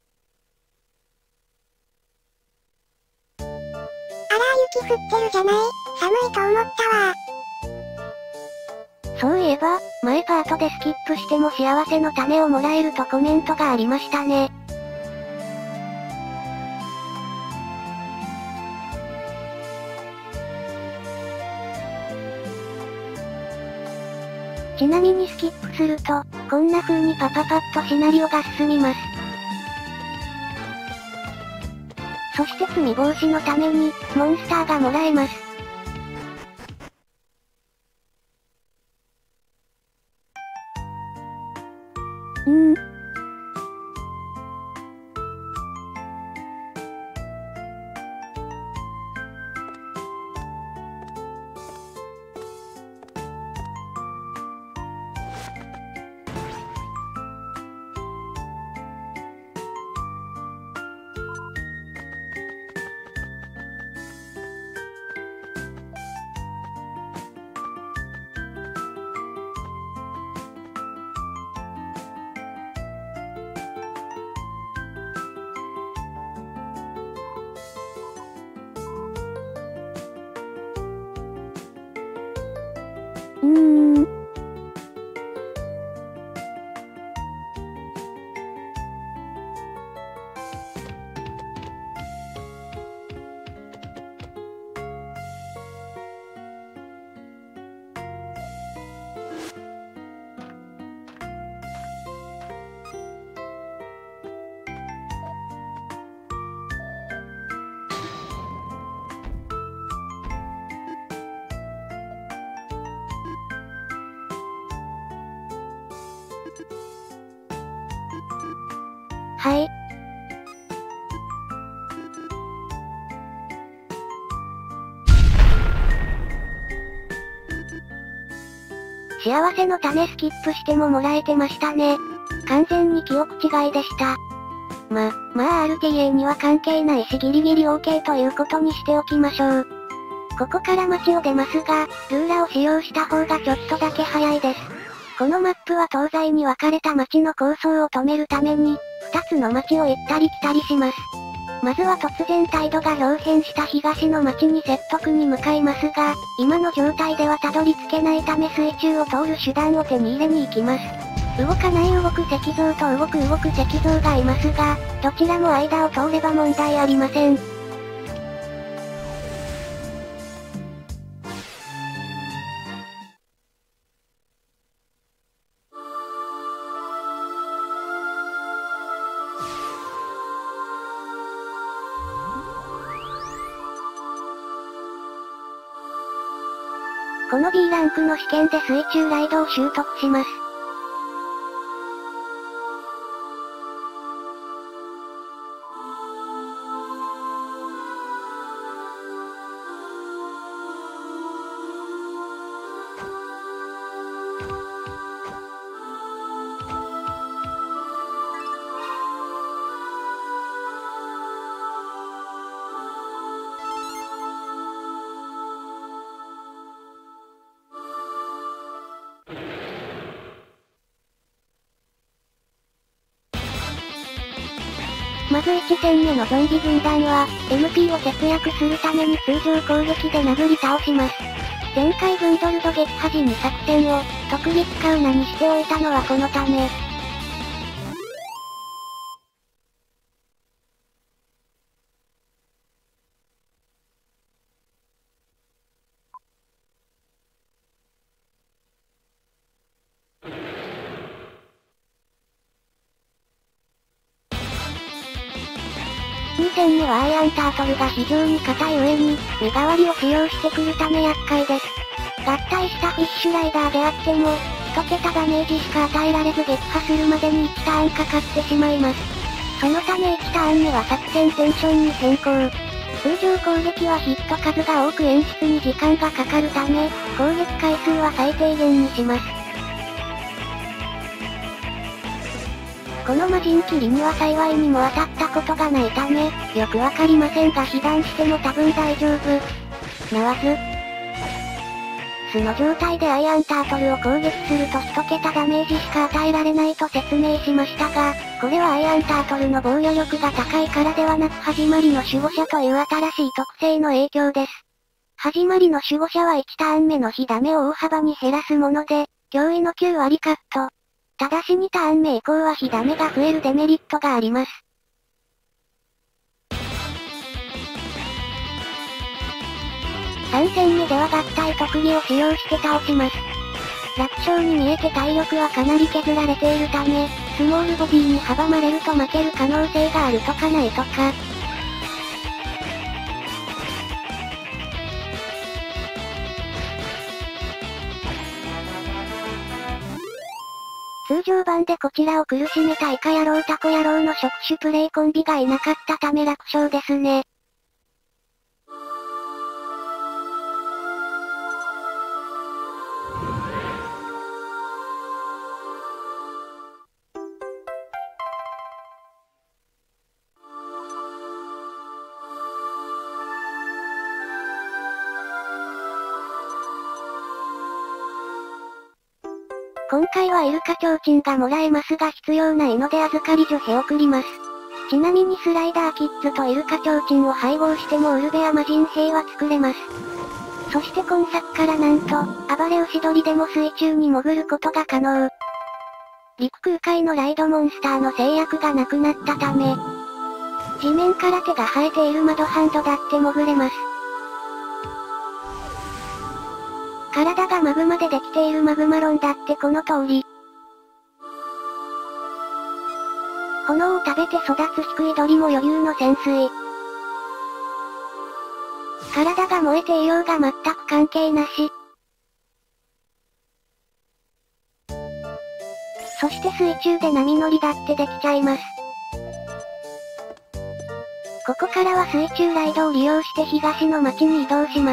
あら雪降ってるじゃない。寒いと思ったわ。 そういえば、前パートでスキップしても幸せの種をもらえるとコメントがありましたね。ちなみにスキップすると、こんな風にパパパッとシナリオが進みます。そして積み防止のために、モンスターがもらえます。はい。幸せの種スキップしてももらえてましたね。完全に記憶違いでした。まあ RTA には関係ないしギリギリ OK ということにしておきましょう。ここから街を出ますが、ルーラを使用した方がちょっとだけ早いです。このマップは東西に分かれた街の構想を止めるために、二つの街を行ったり来たりします。まずは突然態度が表変した東の街に説得に向かいますが、今の状態ではたどり着けないため水中を通る手段を手に入れに行きます。動かない動く石像と動く石像がいますが、どちらも間を通れば問題ありません。 この B ランクの試験で水中ライドを習得します。まず1戦目のゾンビ軍団は、MP を節約するために通常攻撃で殴り倒します。前回ブンドルド撃破時に作戦を、特技使うなにしておいたのはこのため。2戦目はアイアンタートルが非常に硬い上に、身代わりを使用してくるため厄介です。合体したフィッシュライダーであっても、1桁ダメージしか与えられず撃破するまでに1ターンかかってしまいます。そのため1ターン目は作戦テンションに変更。通常攻撃はヒット数が多く演出に時間がかかるため、攻撃回数は最低限にします。この魔人斬りには幸いにも当たったことがないため、よくわかりませんが被弾しても多分大丈夫。なわず。素の状態でアイアンタートルを攻撃すると1桁ダメージしか与えられないと説明しましたが、これはアイアンタートルの防御力が高いからではなく始まりの守護者という新しい特性の影響です。始まりの守護者は1ターン目の被ダメを大幅に減らすもので、驚異の9割カット。ただし2ターン目以降は被ダメが増えるデメリットがあります。3戦目では合体特技を使用して倒します。楽勝に見えて体力はかなり削られているため、スモールボディに阻まれると負ける可能性があるとかないとか。通常版でこちらを苦しめたイカ野郎タコ野郎の触手プレイコンビがいなかったため楽勝ですね。今回はイルカ提灯がもらえますが必要ないので預かり女兵送ります。ちなみにスライダーキッズとイルカ提灯を配合してもウルベア魔人兵は作れます。そして今作からなんと、暴れ牛鳥でも水中に潜ることが可能。陸空海のライドモンスターの制約がなくなったため、地面から手が生えている窓ハンドだって潜れます。体がマグマでできているマグマロンだってこの通り。炎を食べて育つ低い鳥も余裕の潜水。体が燃えていようが全く関係なし。そして水中で波乗りだってできちゃいます。ここからは水中ライドを利用して東の町に移動します。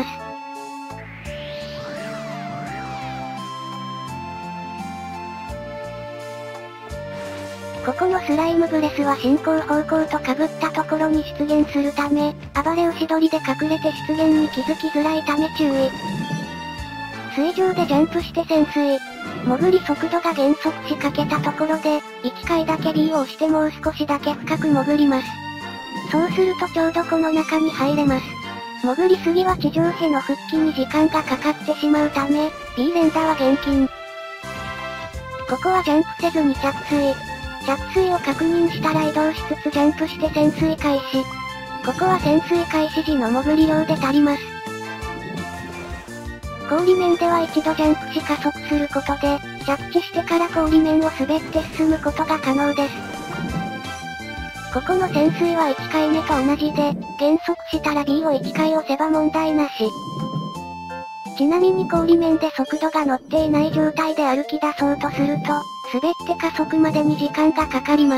ここのスライムブレスは進行方向と被ったところに出現するため、暴れ牛鳥で隠れて出現に気づきづらいため注意。水上でジャンプして潜水。潜り速度が減速しかけたところで、1回だけ B を押してもう少しだけ深く潜ります。そうするとちょうどこの中に入れます。潜りすぎは地上への復帰に時間がかかってしまうため、B 連打は厳禁。ここはジャンプせずに着水。着水を確認したら移動しつつジャンプして潜水開始。ここは潜水開始時の潜り量で足ります。氷面では一度ジャンプし加速することで、着地してから氷面を滑って進むことが可能です。ここの潜水は1回目と同じで、減速したら B を1回押せば問題なし。 ちなみに氷面で速度が乗っていない状態で歩き出そうとすると、滑って加速までに時間がかかります。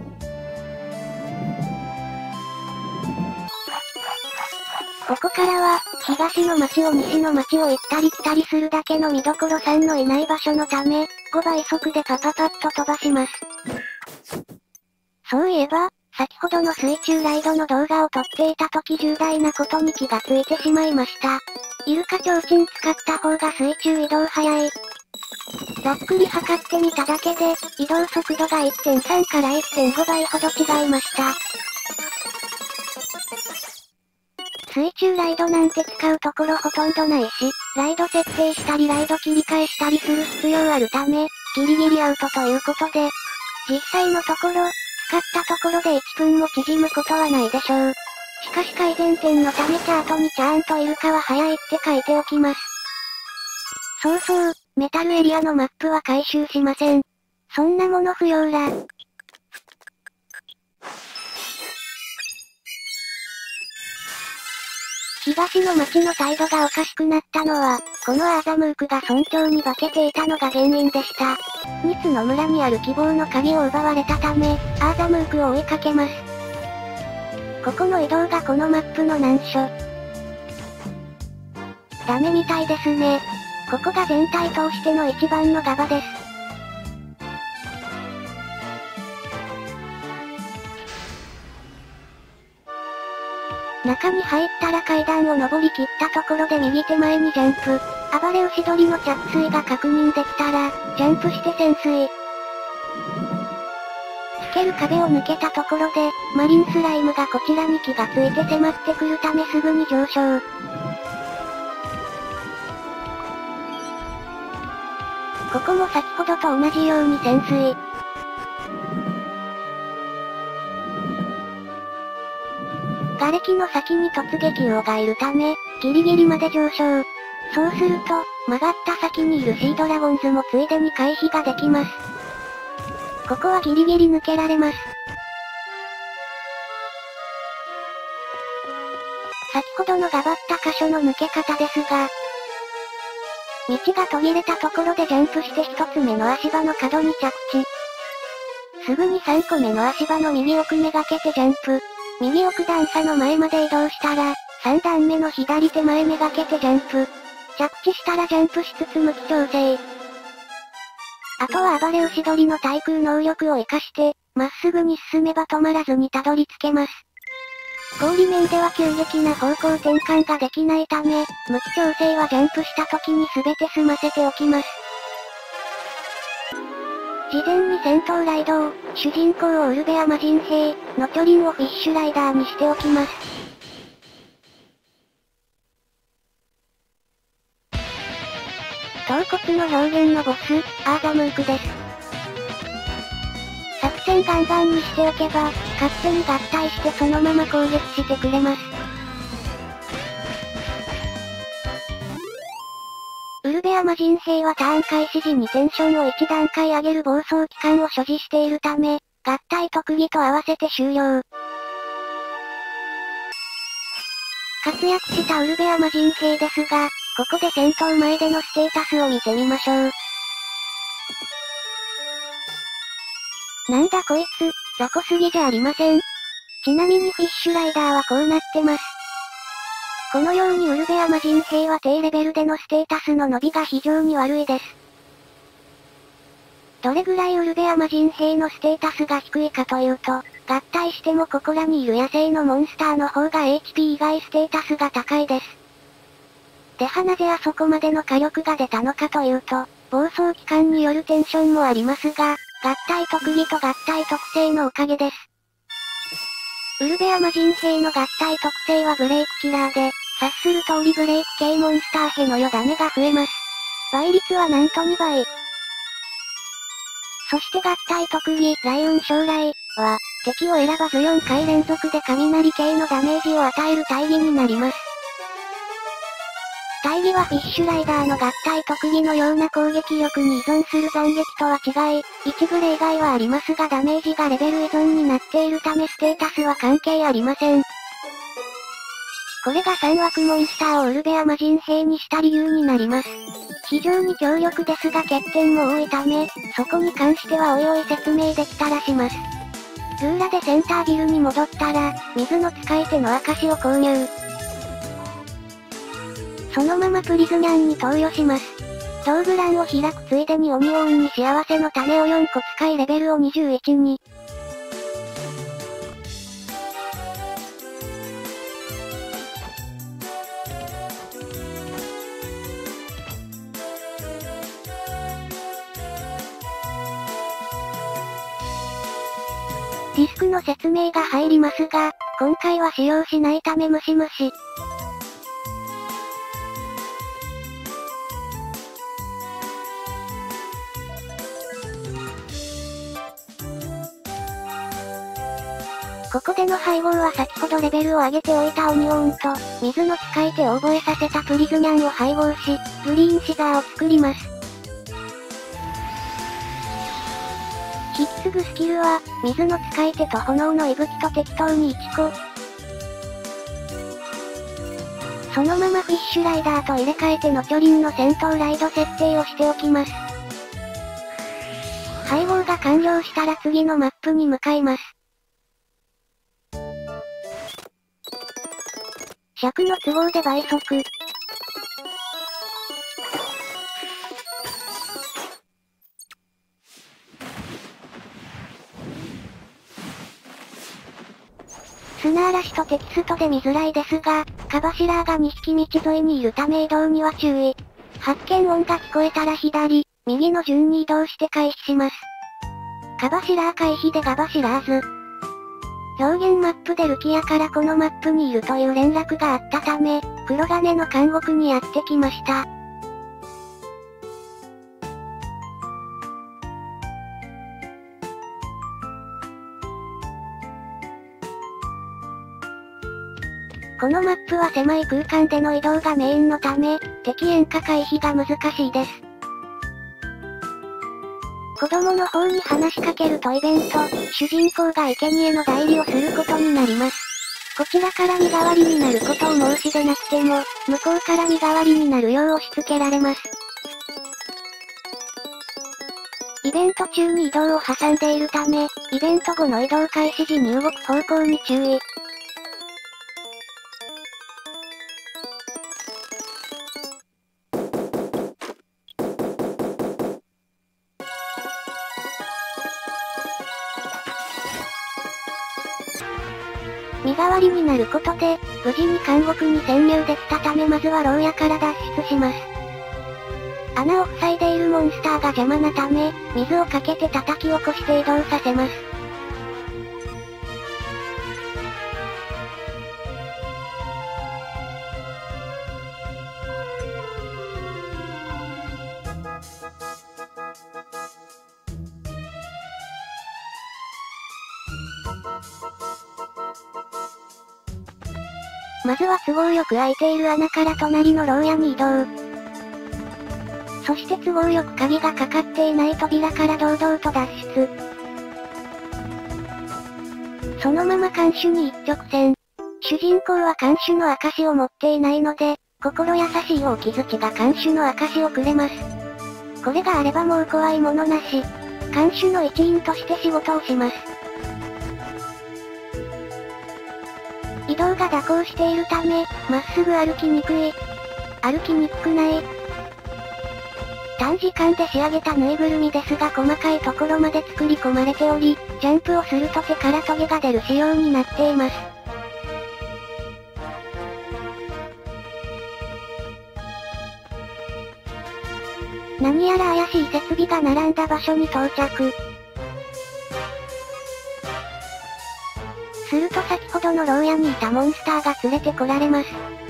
ここからは、東の町を西の町を行ったり来たりするだけの見どころ3のいない場所のため、5倍速でパパパッと飛ばします。そういえば、先ほどの水中ライドの動画を撮っていた時重大なことに気がついてしまいました。イルカ提灯使った方が水中移動早い。ざっくり測ってみただけで、移動速度が 1.3 から 1.5 倍ほど違いました。水中ライドなんて使うところほとんどないし、ライド設定したりライド切り替えしたりする必要あるため、ギリギリアウトということで、実際のところ、使ったところで1分も縮むことはないでしょう。しかし改善点のためチャートにちゃんとイルカは早いって書いておきます。そうそう、メタルエリアのマップは回収しません。そんなもの不要ら。東の町の態度がおかしくなったのは、このアーザムークが村長に化けていたのが原因でした。ニツの村にある希望の鍵を奪われたため、アーザムークを追いかけます。ここの移動がこのマップの難所。ダメみたいですね。ここが全体通しての一番のガバです。中に入ったら階段を登り切ったところで右手前にジャンプ。暴れ牛取りの着水が確認できたら、ジャンプして潜水。透ける壁を抜けたところで、マリンスライムがこちらに気がついて迫ってくるためすぐに上昇。ここも先ほどと同じように潜水。瓦礫の先に突撃王がいるため、ギリギリまで上昇。そうすると、曲がった先にいるシードラゴンズもついでに回避ができます。ここはギリギリ抜けられます。先ほどのガバった箇所の抜け方ですが、道が途切れたところでジャンプして一つ目の足場の角に着地。すぐに3個目の足場の右奥めがけてジャンプ。右奥段差の前まで移動したら、3段目の左手前めがけてジャンプ。着地したらジャンプしつつ向き調整。あとは暴れ牛取りの対空能力を活かして、まっすぐに進めば止まらずにたどり着けます。氷面では急激な方向転換ができないため、向き調整はジャンプした時に全て済ませておきます。事前に戦闘ライドを、主人公をウルベア魔人兵、ノチョリンをフィッシュライダーにしておきます。頭骨の表現のボス、アーザムークです。作戦ガンガンにしておけば、勝手に合体してそのまま攻撃してくれます。ウルベア魔人兵はターン開始時にテンションを1段階上げる暴走機関を所持しているため、合体特技と合わせて終了。活躍したウルベア魔人兵ですが、ここで戦闘前でのステータスを見てみましょう。なんだこいつ、雑魚すぎじゃありません。ちなみにフィッシュライダーはこうなってます。このようにウルベア魔人兵は低レベルでのステータスの伸びが非常に悪いです。どれぐらいウルベア魔人兵のステータスが低いかというと、合体してもここらにいる野生のモンスターの方が HP 以外ステータスが高いです。でなぜあそこまでの火力が出たのかというと、暴走機関によるテンションもありますが、合体特技と合体特性のおかげです。ウルベア魔人兵の合体特性はブレイクキラーで、察する通りブレイク系モンスターへの余ダメが増えます。倍率はなんと2倍。そして合体特技、雷雲将来は、敵を選ばず4回連続で雷系のダメージを与える大義になります。大義はフィッシュライダーの合体特技のような攻撃力に依存する斬撃とは違い、一部例外はありますがダメージがレベル依存になっているためステータスは関係ありません。 これが3枠モンスターをウルベア魔人兵にした理由になります。非常に強力ですが欠点も多いため、そこに関してはおいおい説明できたらします。ルーラでセンタービルに戻ったら、水の使い手の証を購入。そのままプリズニャンに投与します。道具欄を開くついでにオニオンに幸せの種を4個使いレベルを21に。ディスクの説明が入りますが、今回は使用しないためムシムシ。ここでの配合は先ほどレベルを上げておいたオニオンと、水の使い手を覚えさせたプリズニャンを配合し、グリーンシガーを作ります。引き継ぐスキルは、水の使い手と炎の息吹と適当に1個。そのままフィッシュライダーと入れ替えての巨輪の戦闘ライド設定をしておきます。配合が完了したら次のマップに向かいます。尺の都合で倍速。砂嵐とテキストで見づらいですが、カバシラーが2匹道沿いにいるため移動には注意。発見音が聞こえたら左、右の順に移動して回避します。カバシラー回避でガバシラーズ。表現マップでルキアからこのマップにいるという連絡があったため、黒金の監獄にやってきました。このマップは狭い空間での移動がメインのため、敵煙火回避が難しいです。子供の方に話しかけるとイベント、主人公が生贄の代理をすることになります。こちらから身代わりになることを申し出なくても、向こうから身代わりになるよう押し付けられます。イベント中に移動を挟んでいるため、イベント後の移動開始時に動く方向に注意。身代わりになることで、無事に監獄に潜入できたためまずは牢屋から脱出します。穴を塞いでいるモンスターが邪魔なため、水をかけて叩き起こして移動させます。まずは都合よく開いている穴から隣の牢屋に移動。そして都合よく鍵がかかっていない扉から堂々と脱出。そのまま看守に一直線。主人公は看守の証を持っていないので、心優しい大木槌が看守の証をくれます。これがあればもう怖いものなし。看守の一員として仕事をします。移動が蛇行しているため、まっすぐ歩きにくい。歩きにくくない。短時間で仕上げたぬいぐるみですが細かいところまで作り込まれており、ジャンプをすると手からトゲが出る仕様になっています。何やら怪しい設備が並んだ場所に到着。すると先ほどの牢屋にいたモンスターが連れてこられます。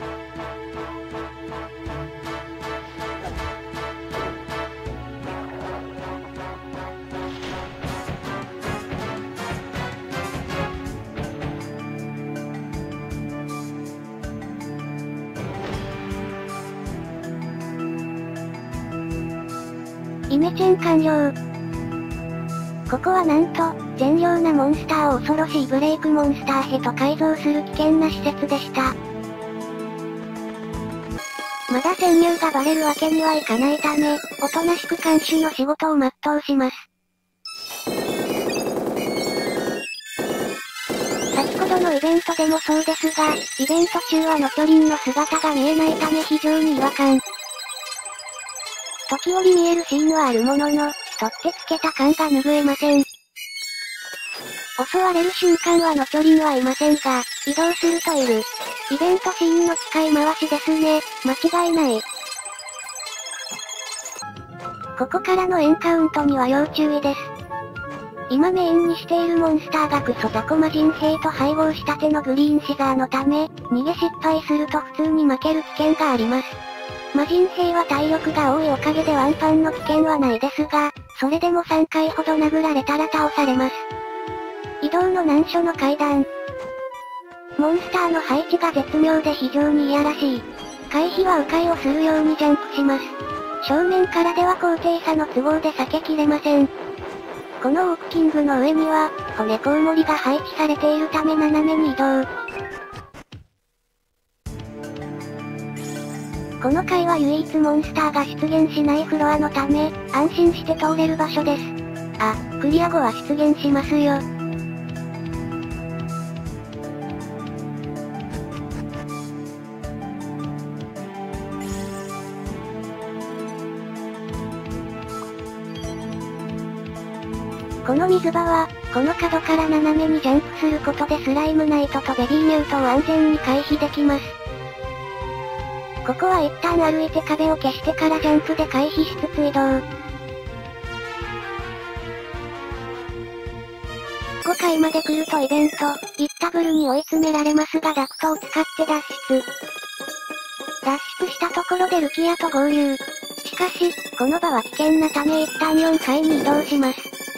イメチェン完了。ここはなんと、善良なモンスターを恐ろしいブレイクモンスターへと改造する危険な施設でした。 まだ潜入がバレるわけにはいかないため、おとなしく監視の仕事を全うします。先ほどのイベントでもそうですが、イベント中はノキョリンの姿が見えないため非常に違和感。時折見えるシーンはあるものの、取ってつけた感が拭えません。襲われる瞬間はノキョリンはいませんが、移動するといる。イベントシーンの使い回しですね、間違いない。ここからのエンカウントには要注意です。今メインにしているモンスターがクソザコ魔人兵と配合したてのグリーンシザーのため、逃げ失敗すると普通に負ける危険があります。魔人兵は体力が多いおかげでワンパンの危険はないですが、それでも3回ほど殴られたら倒されます。移動の難所の階段。モンスターの配置が絶妙で非常にいやらしい。回避は迂回をするようにジャンプします。正面からでは高低差の都合で避けきれません。このオークキングの上には、骨コウモリが配置されているため斜めに移動。この階は唯一モンスターが出現しないフロアのため、安心して通れる場所です。あ、クリア後は出現しますよ。この水場は、この角から斜めにジャンプすることでスライムナイトとベビーミュートを安全に回避できます。ここは一旦歩いて壁を消してからジャンプで回避しつつ移動。5階まで来るとイベント、イッタブルに追い詰められますがダクトを使って脱出。脱出したところでルキアと合流。しかし、この場は危険なため一旦4階に移動します。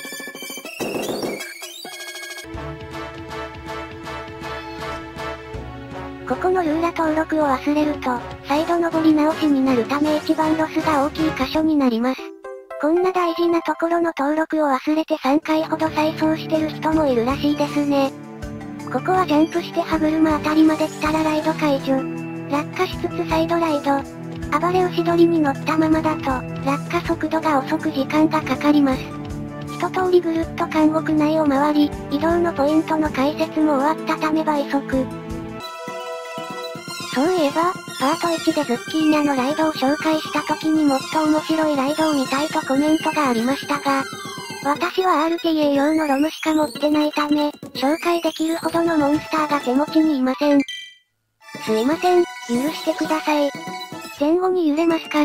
ここのルーラ登録を忘れると、再度登り直しになるため一番ロスが大きい箇所になります。こんな大事なところの登録を忘れて3回ほど再走してる人もいるらしいですね。ここはジャンプして歯車あたりまで来たらライド解除。落下しつつ再度ライド。暴れ牛取りに乗ったままだと、落下速度が遅く時間がかかります。一通りぐるっと監獄内を回り、移動のポイントの解説も終わったため倍速。そういえば、パート1でズッキーニャのライドを紹介した時にもっと面白いライドを見たいとコメントがありましたが、私は RTA 用のロムしか持ってないため、紹介できるほどのモンスターが手持ちにいません。すいません、許してください。前後に揺れますから。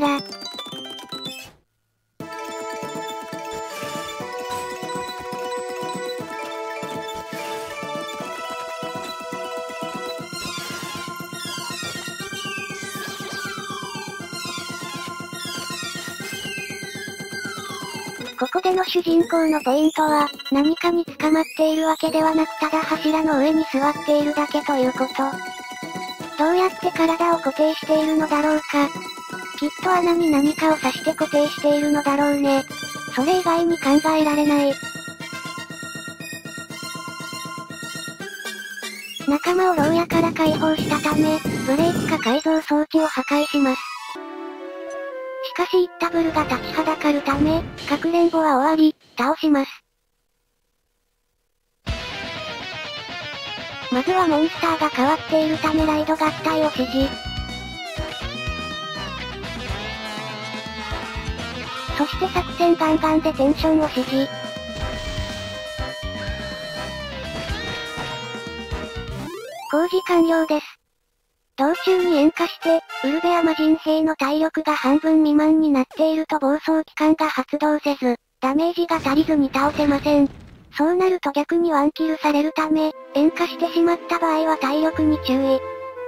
ここでの主人公のポイントは、何かに捕まっているわけではなくただ柱の上に座っているだけということ。どうやって体を固定しているのだろうか。きっと穴に何かを刺して固定しているのだろうね。それ以外に考えられない。仲間を牢屋から解放したため、ブレーキか改造装置を破壊します。しかしイッタブルが立ちはだかるため、かくれんぼは終わり、倒します。まずはモンスターが変わっているためライド合体を指示。そして作戦ガンガンでテンションを指示。工事完了です。道中に塩化して、ウルベア魔人兵の体力が半分未満になっていると暴走機関が発動せず、ダメージが足りずに倒せません。そうなると逆にワンキルされるため、塩化してしまった場合は体力に注意。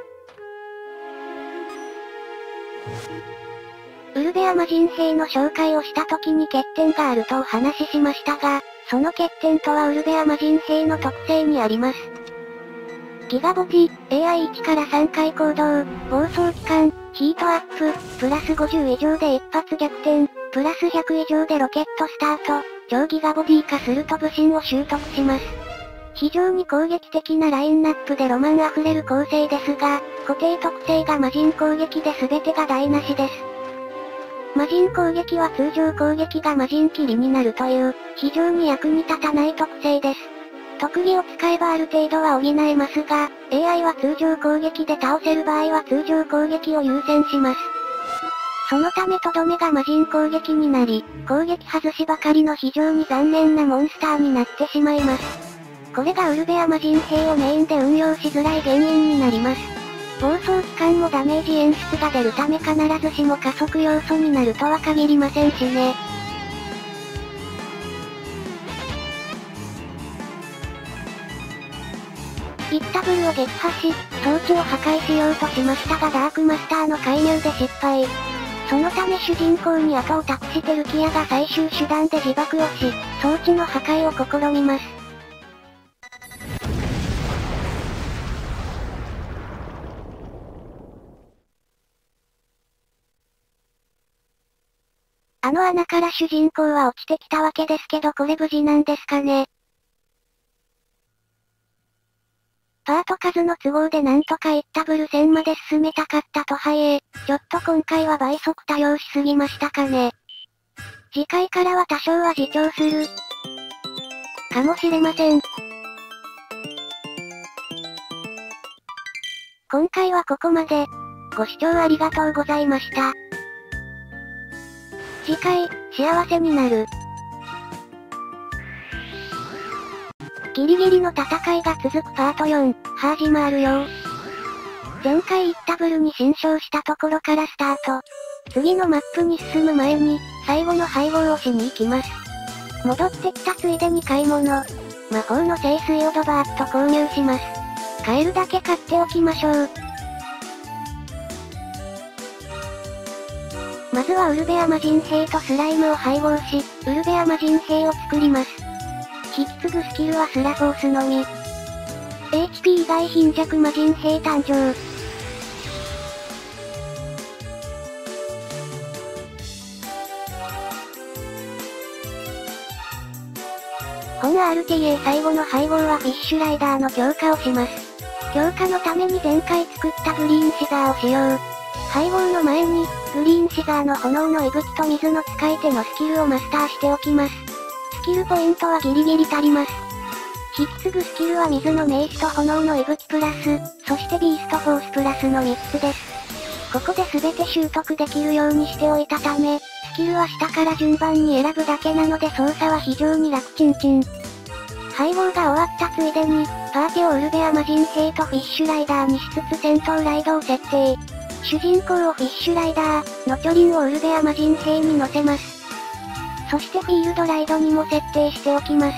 ウルベア魔人兵の紹介をした時に欠点があるとお話ししましたが、その欠点とはウルベア魔人兵の特性にあります。ギガボディ、AI1 から3回行動、暴走期間、ヒートアップ、プラス50以上で一発逆転、プラス100以上でロケットスタート、超ギガボディ化すると武神を習得します。 非常に攻撃的なラインナップでロマンあふれる構成ですが、固定特性が魔人攻撃で全てが台無しです。魔人攻撃は通常攻撃が魔人斬りになるという、非常に役に立たない特性です。特技を使えばある程度は補えますが、AI は通常攻撃で倒せる場合は通常攻撃を優先します。そのためとどめが魔人攻撃になり、攻撃外しばかりの非常に残念なモンスターになってしまいます。これがウルベア魔人兵をメインで運用しづらい原因になります。暴走期間もダメージ演出が出るため必ずしも加速要素になるとは限りませんしね。イッタブルを撃破し、装置を破壊しようとしましたがダークマスターの介入で失敗。そのため主人公に後を託してルキアが最終手段で自爆をし、装置の破壊を試みます。あの穴から主人公は落ちてきたわけですけどこれ無事なんですかね。パート数の都合でなんとかイッタブル戦まで進めたかったとはいえ、ちょっと今回は倍速多用しすぎましたかね。次回からは多少は自重する。かもしれません。今回はここまで。ご視聴ありがとうございました。次回、幸せになる。ギリギリの戦いが続くパート4、始まるよ。前回イッタブルに新勝したところからスタート。次のマップに進む前に、最後の配合をしに行きます。戻ってきたついでに買い物。魔法の聖水をドバーッと購入します。買えるだけ買っておきましょう。まずはウルベア魔人兵とスライムを配合し、ウルベア魔人兵を作ります。引き継ぐスキルはスラフォースのみ。HP 以外貧弱魔人兵誕生。本 RTA 最後の配合はフィッシュライダーの強化をします。強化のために前回作ったグリーンシガーを使用。配合の前に、グリーンシガーの炎の息吹と水の使い手のスキルをマスターしておきます。スキルポイントはギリギリ足ります。引き継ぐスキルは水の名手と炎の息吹プラス、そしてビーストフォースプラスの3つです。ここで全て習得できるようにしておいたため、スキルは下から順番に選ぶだけなので操作は非常に楽ちんちん。配合が終わったついでに、パーティをウルベア魔人兵とフィッシュライダーにしつつ戦闘ライドを設定。主人公をフィッシュライダー、ノチョリンをウルベア魔人兵に乗せます。そしてフィールドライドにも設定しておきます。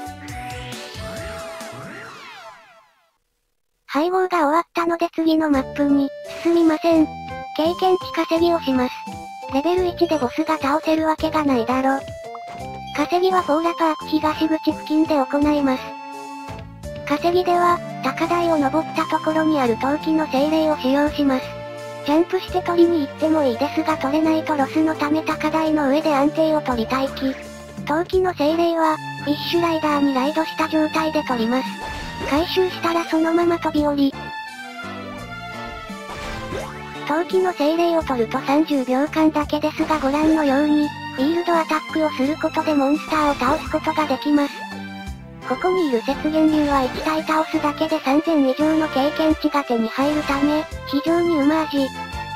配合が終わったので次のマップに進みません。経験値稼ぎをします。レベル1でボスが倒せるわけがないだろ。稼ぎはフォーラパーク東口付近で行います。稼ぎでは、高台を登ったところにある陶器の精霊を使用します。ジャンプして取りに行ってもいいですが取れないとロスのため高台の上で安定を取り待機。陶器の精霊は、フィッシュライダーにライドした状態で取ります。回収したらそのまま飛び降り。陶器の精霊を取ると30秒間だけですがご覧のように、フィールドアタックをすることでモンスターを倒すことができます。ここにいる雪原竜は1体倒すだけで3000以上の経験値が手に入るため、非常にうま味。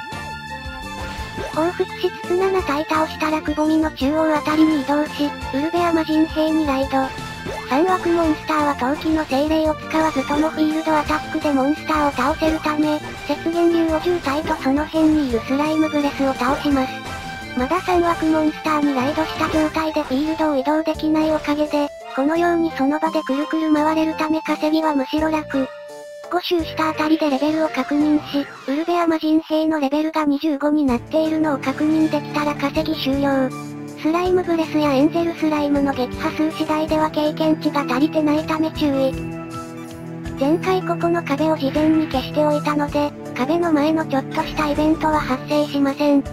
報復しつつ7体倒したらくぼみの中央あたりに移動し、ウルベア魔人兵にライド。3枠モンスターは陶器の精霊を使わずともフィールドアタックでモンスターを倒せるため、雪原竜を10体とその辺にいるスライムブレスを倒します。まだ3枠モンスターにライドした状態でフィールドを移動できないおかげで、このようにその場でくるくる回れるため稼ぎはむしろ楽。5周したあたりでレベルを確認し、ウルベア魔人兵のレベルが25になっているのを確認できたら稼ぎ終了。スライムブレスやエンゼルスライムの撃破数次第では経験値が足りてないため注意。前回ここの壁を事前に消しておいたので、壁の前のちょっとしたイベントは発生しません。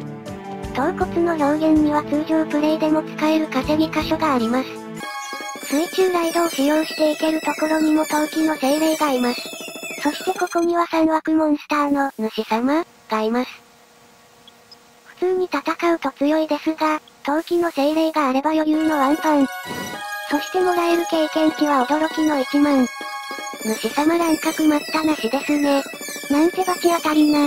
頭骨の表現には通常プレイでも使える稼ぎ箇所があります。ス水中ライドを使用していけるところにも陶器の精霊がいます。そしてここには三枠モンスターの主様がいます。普通に戦うと強いですが、陶器の精霊があれば余裕のワンパン。そしてもらえる経験値は驚きの1万。主様乱獲待ったなしですね。なんて罰当たりな。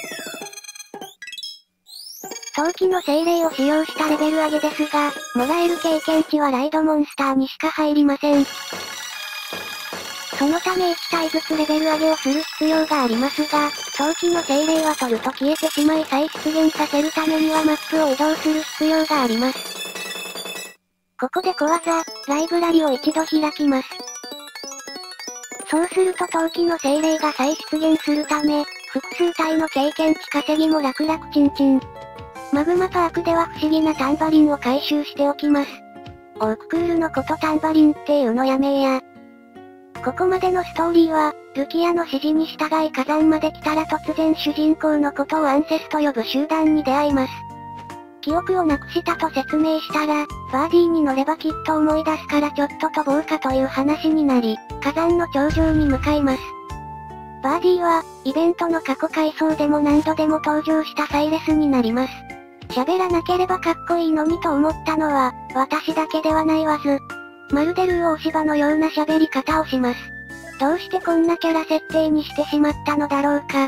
陶器の精霊を使用したレベル上げですが、もらえる経験値はライドモンスターにしか入りません。そのため1体ずつレベル上げをする必要がありますが、陶器の精霊は取ると消えてしまい再出現させるためにはマップを移動する必要があります。ここで小技、ライブラリを一度開きます。そうすると陶器の精霊が再出現するため、複数体の経験値稼ぎも楽々チンチン。マグマパークでは不思議なタンバリンを回収しておきます。オーククールのことタンバリンっていうのやめや。ここまでのストーリーは、ルキアの指示に従い火山まで来たら突然主人公のことをアンセスと呼ぶ集団に出会います。記憶をなくしたと説明したら、バーディーに乗ればきっと思い出すからちょっと飛ぼうかという話になり、火山の頂上に向かいます。バーディーは、イベントの過去回想でも何度でも登場したサイレスになります。喋らなければかっこいいのにと思ったのは、私だけではないわず。まるでルー大芝のような喋り方をします。どうしてこんなキャラ設定にしてしまったのだろうか。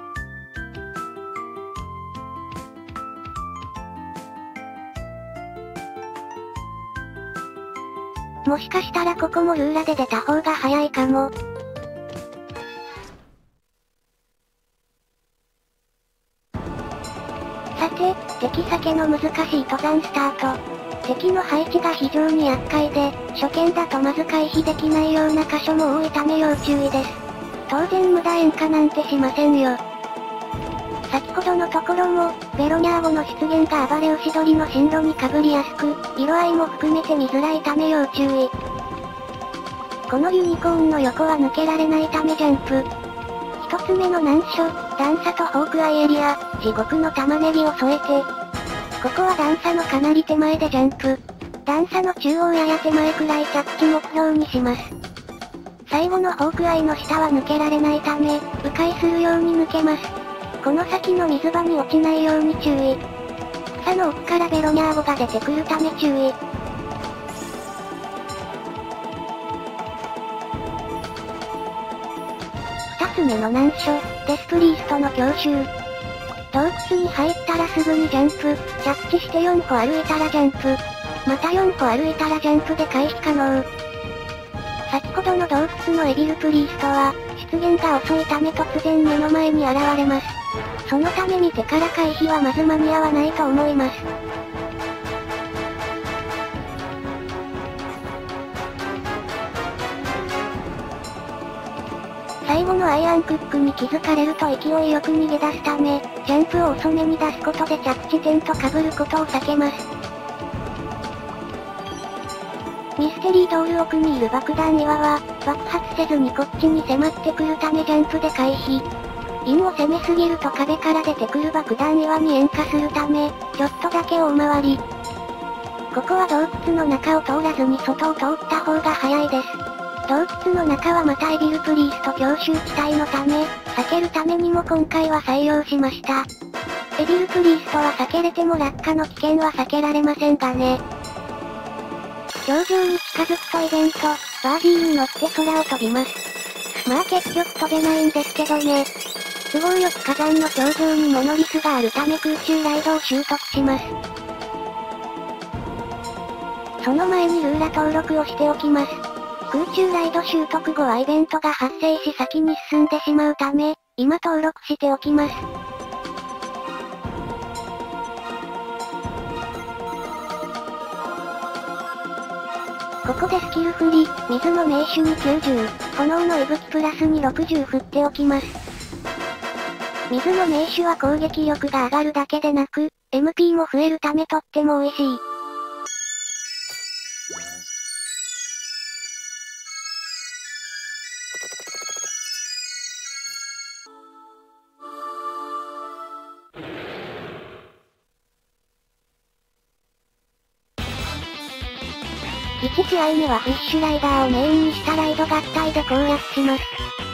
もしかしたらここもルーラで出た方が早いかも。さて、敵避けの難しい登山スタート。敵の配置が非常に厄介で、初見だとまず回避できないような箇所も多いため要注意です。当然無駄演歌なんてしませんよ。先ほどのところも、ベロニャーゴの出現が暴れ牛取りの進路にかぶりやすく、色合いも含めて見づらいため要注意。このユニコーンの横は抜けられないためジャンプ。一つ目の難所、段差とホークアイエリア、地獄の玉ねぎを添えて。ここは段差のかなり手前でジャンプ。段差の中央やや手前くらい着地目標にします。最後のホークアイの下は抜けられないため、迂回するように抜けます。この先の水場に落ちないように注意。草の奥からベロニャーゴが出てくるため注意。二つ目の難所、デスプリーストの強襲。洞窟に入ったらすぐにジャンプ、着地して4歩歩いたらジャンプ。また4歩歩いたらジャンプで回避可能。先ほどの洞窟のエビルプリーストは、出現が遅いため突然目の前に現れます。そのため見てから回避はまず間に合わないと思います。最後のアイアンクックに気づかれると勢いよく逃げ出すため、ジャンプを遅めに出すことで着地点と被ることを避けます。ミステリードール奥にいる爆弾岩は、爆発せずにこっちに迫ってくるためジャンプで回避。インを攻めすぎると壁から出てくる爆弾岩に引火するため、ちょっとだけ大回り。ここは洞窟の中を通らずに外を通った方が早いです。洞窟の中はまたエビルプリースト強襲地帯のため、避けるためにも今回は採用しました。エビルプリーストは避けれても落下の危険は避けられませんがね。頂上に近づくとイベント、バーディーに乗って空を飛びます。まあ結局飛べないんですけどね。都合よく火山の頂上にモノリスがあるため空中ライドを習得します。その前にルーラ登録をしておきます。空中ライド習得後はイベントが発生し先に進んでしまうため、今登録しておきます。ここでスキル振り、水の名手に90、炎の息吹プラスに60振っておきます。水の名手は攻撃力が上がるだけでなく、MP も増えるためとっても美味しい。 1試合目はフィッシュライダーをメインにしたライド合体で攻略します。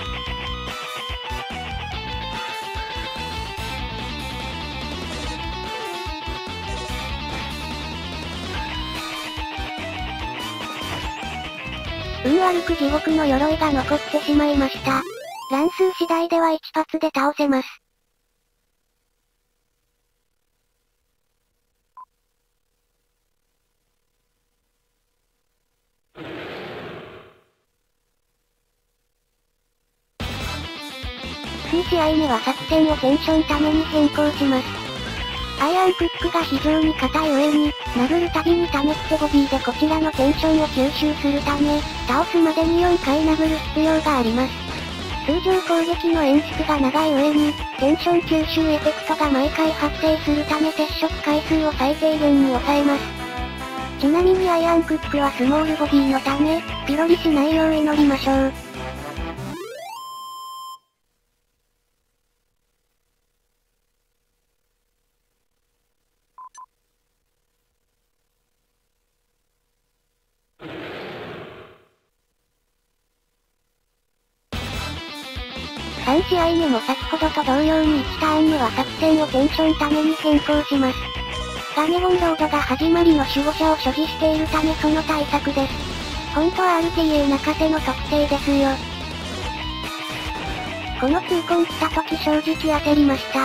運悪く地獄の鎧が残ってしまいました。乱数次第では1発で倒せます。2試合目は作戦をテンションために変更します。アイアンクックが非常に硬い上に、殴るたびに溜めってボディでこちらのテンションを吸収するため、倒すまでに4回殴る必要があります。通常攻撃の演出が長い上に、テンション吸収エフェクトが毎回発生するため接触回数を最低限に抑えます。ちなみにアイアンクックはスモールボディのため、ピロリしないよう祈りましょう。3試合目も先ほどと同様に1ターン目は作戦をテンションために変更します。ガメゴンロードが始まりの守護者を所持しているためその対策です。ほんとは RTA 泣かせの特性ですよ。この痛恨来た時正直焦りました。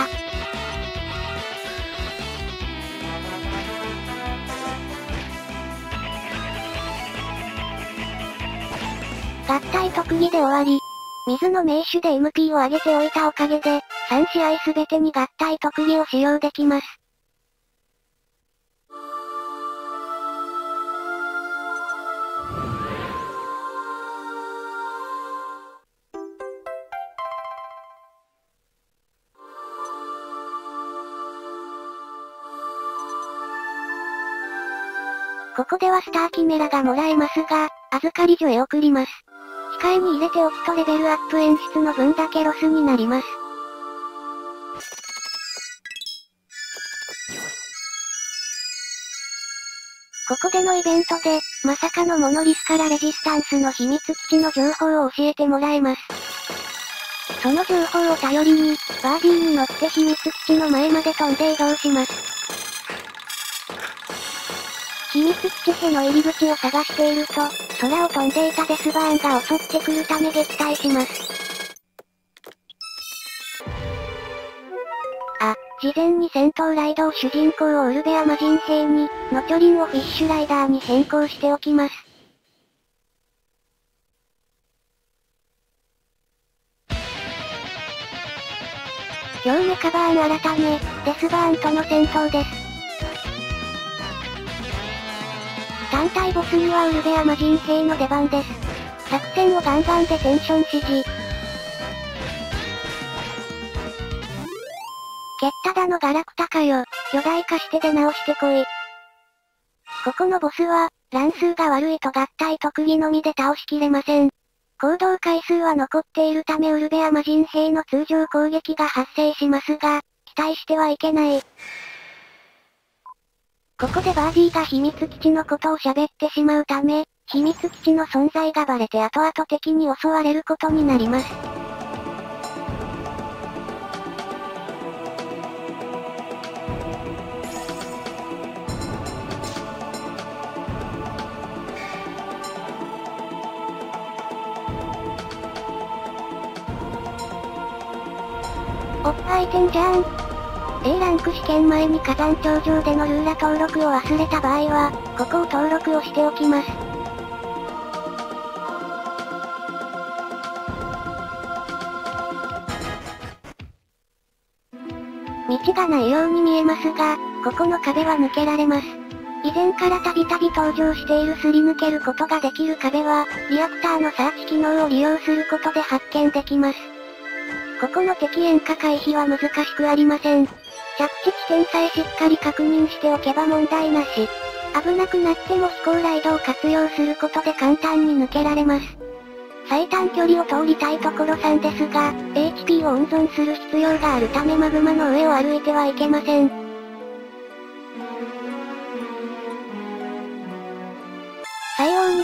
合体特技で終わり。水の名手で MP を上げておいたおかげで、3試合すべてに合体特技を使用できます。ここではスターキメラがもらえますが、預かり所へ送ります。控えに入れておくとレベルアップ演出の分だけロスになります。ここでのイベントで、まさかのモノリスからレジスタンスの秘密基地の情報を教えてもらえます。その情報を頼りに、バーディーに乗って秘密基地の前まで飛んで移動します。秘密基地への入り口を探していると、空を飛んでいたデスバーンが襲ってくるため撃退します。あ、事前に戦闘ライドを主人公をウルベア魔人兵に、ノチョリンをフィッシュライダーに変更しておきます。今日メカバーン改め、デスバーンとの戦闘です。単体ボスにはウルベア魔人兵の出番です。作戦をガンガンでテンション指示。蹴っただのガラクタかよ。巨大化して出直してこい。ここのボスは、乱数が悪いと合体特技のみで倒しきれません。行動回数は残っているためウルベア魔人兵の通常攻撃が発生しますが、期待してはいけない。ここでバーディーが秘密基地のことを喋ってしまうため、秘密基地の存在がバレて後々敵に襲われることになります。おっぱいてんじゃん。A ランク試験前に火山頂上でのルーラ登録を忘れた場合は、ここを登録をしておきます。道がないように見えますが、ここの壁は抜けられます。以前からたびたび登場しているすり抜けることができる壁は、リアクターのサーチ機能を利用することで発見できます。ここの敵煙火回避は難しくありません。着地地点さえしっかり確認しておけば問題なし。危なくなっても飛行ライドを活用することで簡単に抜けられます。最短距離を通りたいところ3ですが、HP を温存する必要があるためマグマの上を歩いてはいけません。幸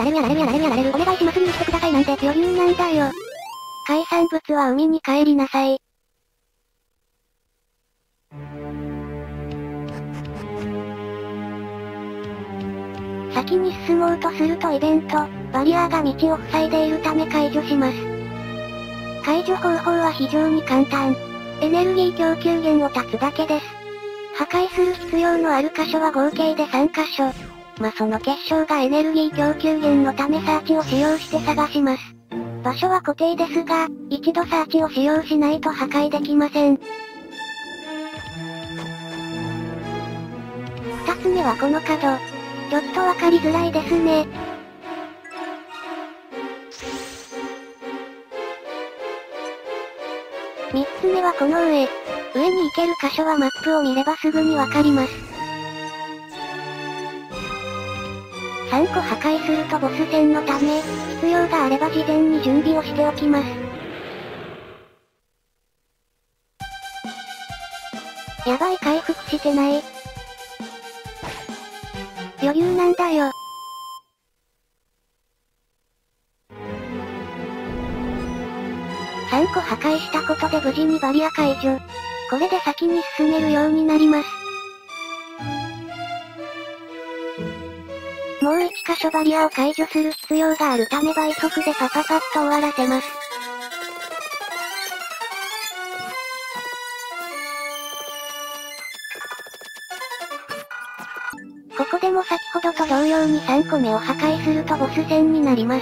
られるやられるやられるやられる。お願いしますにしてくださいなんて余裕なんだよ。海産物は海に帰りなさい。先に進もうとするとイベント、バリアが道を塞いでいるため解除します。解除方法は非常に簡単。エネルギー供給源を断つだけです。破壊する必要のある箇所は合計で3箇所。その結晶がエネルギー供給源のためサーチを使用して探します。場所は固定ですが、一度サーチを使用しないと破壊できません。二つ目はこの角。ちょっとわかりづらいですね。 つ目はこの上。上に行ける箇所はマップを見ればすぐにわかります。3個破壊するとボス戦のため、必要があれば事前に準備をしておきます。やばい、回復してない。余裕なんだよ。3個破壊したことで無事にバリア解除。これで先に進めるようになります。もう1箇所バリアを解除する必要があるため倍速でパパパッと終わらせます。ここでも先ほどと同様に3個目を破壊するとボス戦になります。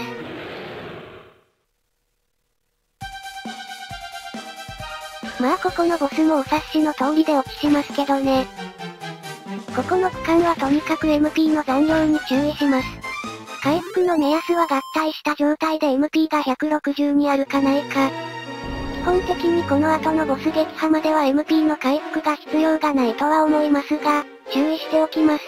まあここのボスもお察しの通りで落ちしますけどね。ここの区間はとにかく MP の残量に注意します。回復の目安は合体した状態で MP が160にあるかないか。基本的にこの後のボス撃破までは MP の回復が必要がないとは思いますが、注意しておきます。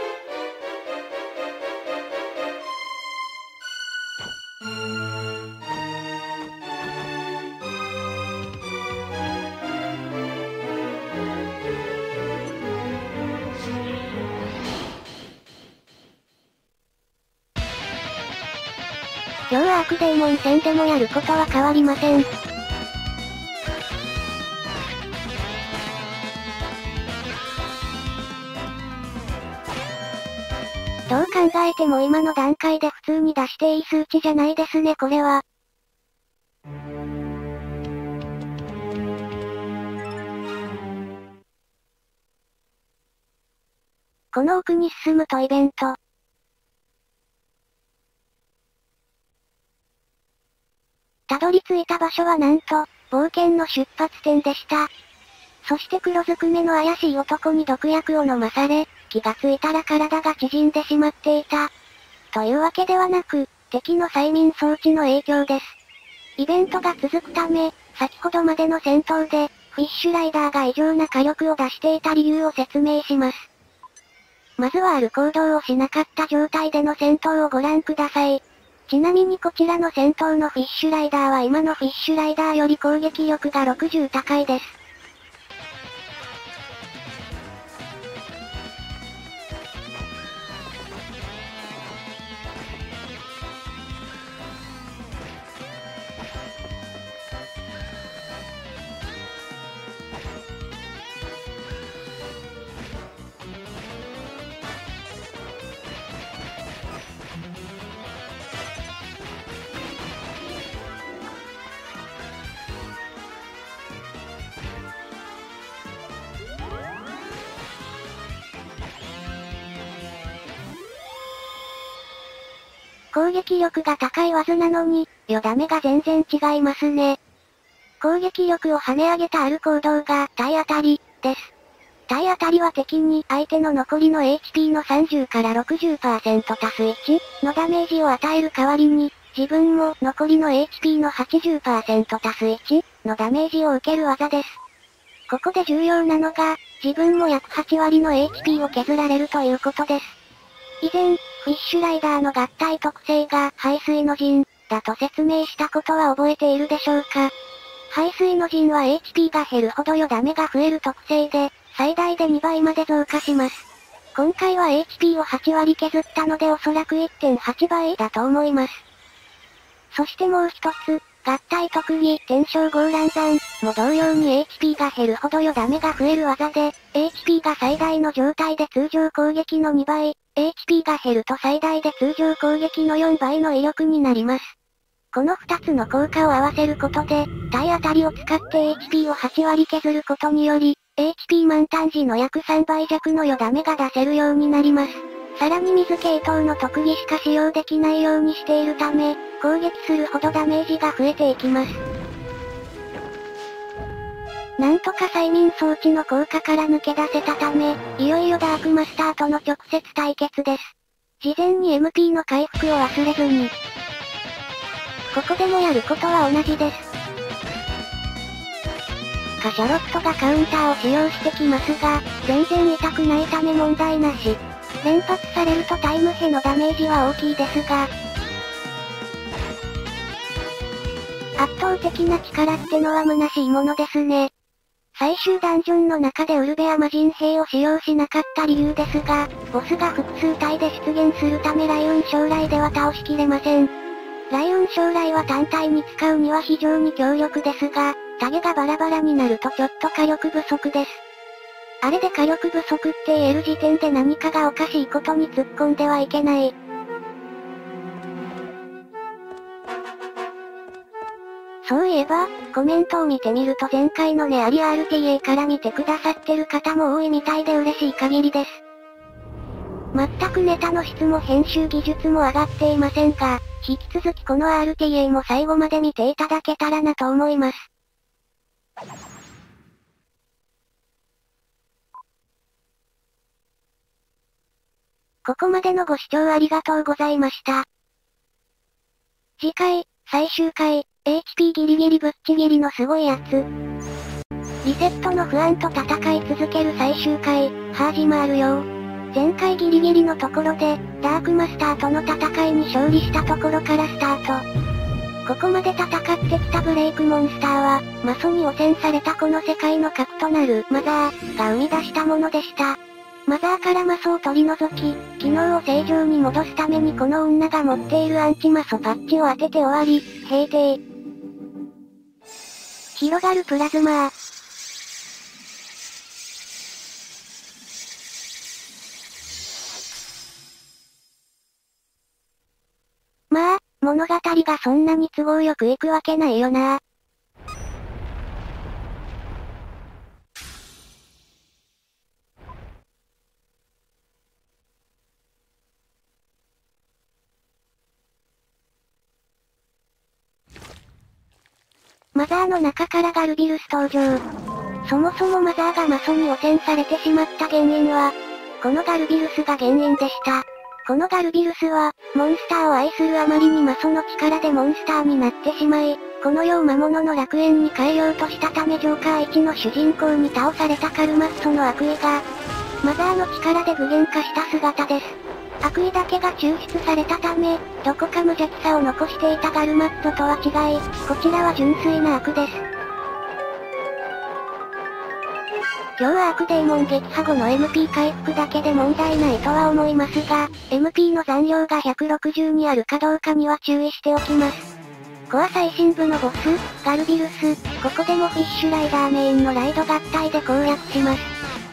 超アークデーモン戦でもやることは変わりません。どう考えても今の段階で普通に出していい数値じゃないですね、これは。この奥に進むとイベント。たどり着いた場所はなんと、冒険の出発点でした。そして黒ずくめの怪しい男に毒薬を飲まされ、気がついたら体が縮んでしまっていた。というわけではなく、敵の催眠装置の影響です。イベントが続くため、先ほどまでの戦闘で、フィッシュライダーが異常な火力を出していた理由を説明します。まずはある行動をしなかった状態での戦闘をご覧ください。ちなみにこちらの戦闘のフィッシュライダーは今のフィッシュライダーより攻撃力が60高いです。攻撃力が高い技なのに、よだめが全然違いますね。攻撃力を跳ね上げたある行動が体当たりです。体当たりは敵に相手の残りの HP の30から 60% 足す1のダメージを与える代わりに、自分も残りの HP の 80% 足す1のダメージを受ける技です。ここで重要なのが、自分も約8割の HP を削られるということです。以前、フィッシュライダーの合体特性が排水の陣だと説明したことは覚えているでしょうか。排水の陣は HP が減るほどよだめが増える特性で、最大で2倍まで増加します。今回は HP を8割削ったのでおそらく 1.8 倍だと思います。そしてもう一つ、合体特技、天正ゴーラン山も同様に HP が減るほどよだめが増える技で、HP が最大の状態で通常攻撃の2倍、HP が減ると最大で通常攻撃の4倍の威力になります。この2つの効果を合わせることで、体当たりを使って HP を8割削ることにより、HP 満タン時の約3倍弱のよだめが出せるようになります。さらに水系統の特技しか使用できないようにしているため、攻撃するほどダメージが増えていきます。なんとか催眠装置の効果から抜け出せたため、いよいよダークマスターとの直接対決です。事前に MP の回復を忘れずに。ここでもやることは同じです。 カシャロットがカウンターを使用してきますが、全然痛くないため問題なし。連発されるとタイムヘのダメージは大きいですが、圧倒的な力ってのは虚しいものですね。最終ダンジョンの中でウルベア魔人兵を使用しなかった理由ですが、ボスが複数体で出現するため雷雲将来では倒しきれません。雷雲将来は単体に使うには非常に強力ですが、タゲがバラバラになるとちょっと火力不足です。あれで火力不足って言える時点で何かがおかしいことに突っ込んではいけない。そういえば、コメントを見てみると前回のねあり RTA から見てくださってる方も多いみたいで嬉しい限りです。全くネタの質も編集技術も上がっていませんが、引き続きこの RTA も最後まで見ていただけたらなと思います。ここまでのご視聴ありがとうございました。次回、最終回、HP ギリギリぶっちぎりのすごいやつ。リセットの不安と戦い続ける最終回、始まるよ。前回ギリギリのところで、ダークマスターとの戦いに勝利したところからスタート。ここまで戦ってきたブレイクモンスターは、魔素に汚染されたこの世界の核となるマザーが生み出したものでした。マザーから魔素を取り除き、機能を正常に戻すためにこの女が持っているアンチ魔素パッチを当てて終わり、閉廷。広がるプラズマー。まあ、物語がそんなに都合よくいくわけないよな。マザーの中からガルビルス登場。そもそもマザーが魔素に汚染されてしまった原因は、このガルビルスが原因でした。このガルビルスは、モンスターを愛するあまりに魔素の力でモンスターになってしまい、この世を魔物の楽園に変えようとしたためジョーカー1の主人公に倒されたカルマッソの悪意が、マザーの力で具現化した姿です。悪意だけが抽出されたため、どこか無邪気さを残していたガルマッソとは違い、こちらは純粋な悪です。今日はアークデーモン撃破後の MP 回復だけで問題ないとは思いますが、MP の残量が160にあるかどうかには注意しておきます。コア最深部のボス、ガルビルス、ここでもフィッシュライダーメインのライド合体で攻略します。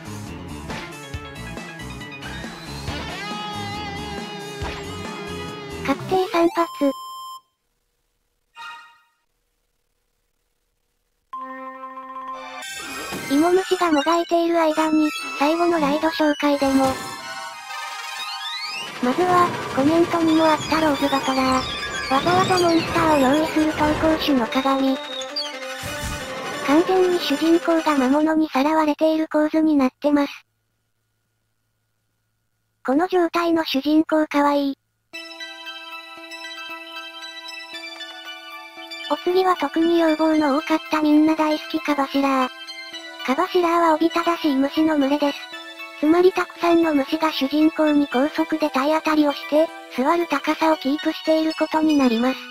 確定3発。芋虫がもがいている間に、最後のライド紹介でも。まずは、コメントにもあったローズバトラー。わざわざモンスターを用意する投稿種の鏡。完全に主人公が魔物にさらわれている構図になってます。この状態の主人公かわいい。お次は特に要望の多かったみんな大好きカバシラー。カバシラーはおびただしい虫の群れです。つまりたくさんの虫が主人公に高速で体当たりをして、座る高さをキープしていることになります。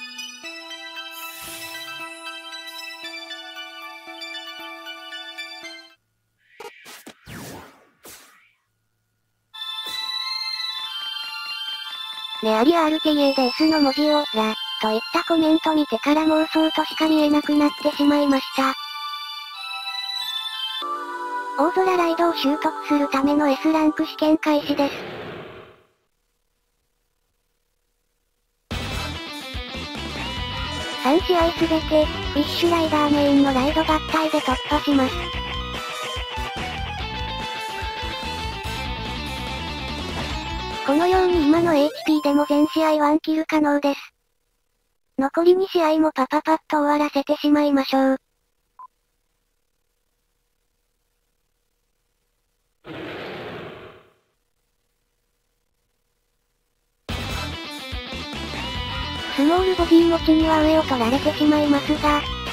ねあり RTA で S の文字を、ら、といったコメント見てから妄想としか見えなくなってしまいました。大空ライドを習得するための S ランク試験開始です。3試合すべて、フィッシュライダーメインのライド合体で突破します。このように今の HP でも全試合1キル可能です。残り2試合もパパパッと終わらせてしまいましょう。スモールボディ持ちには上を取られてしまいますが、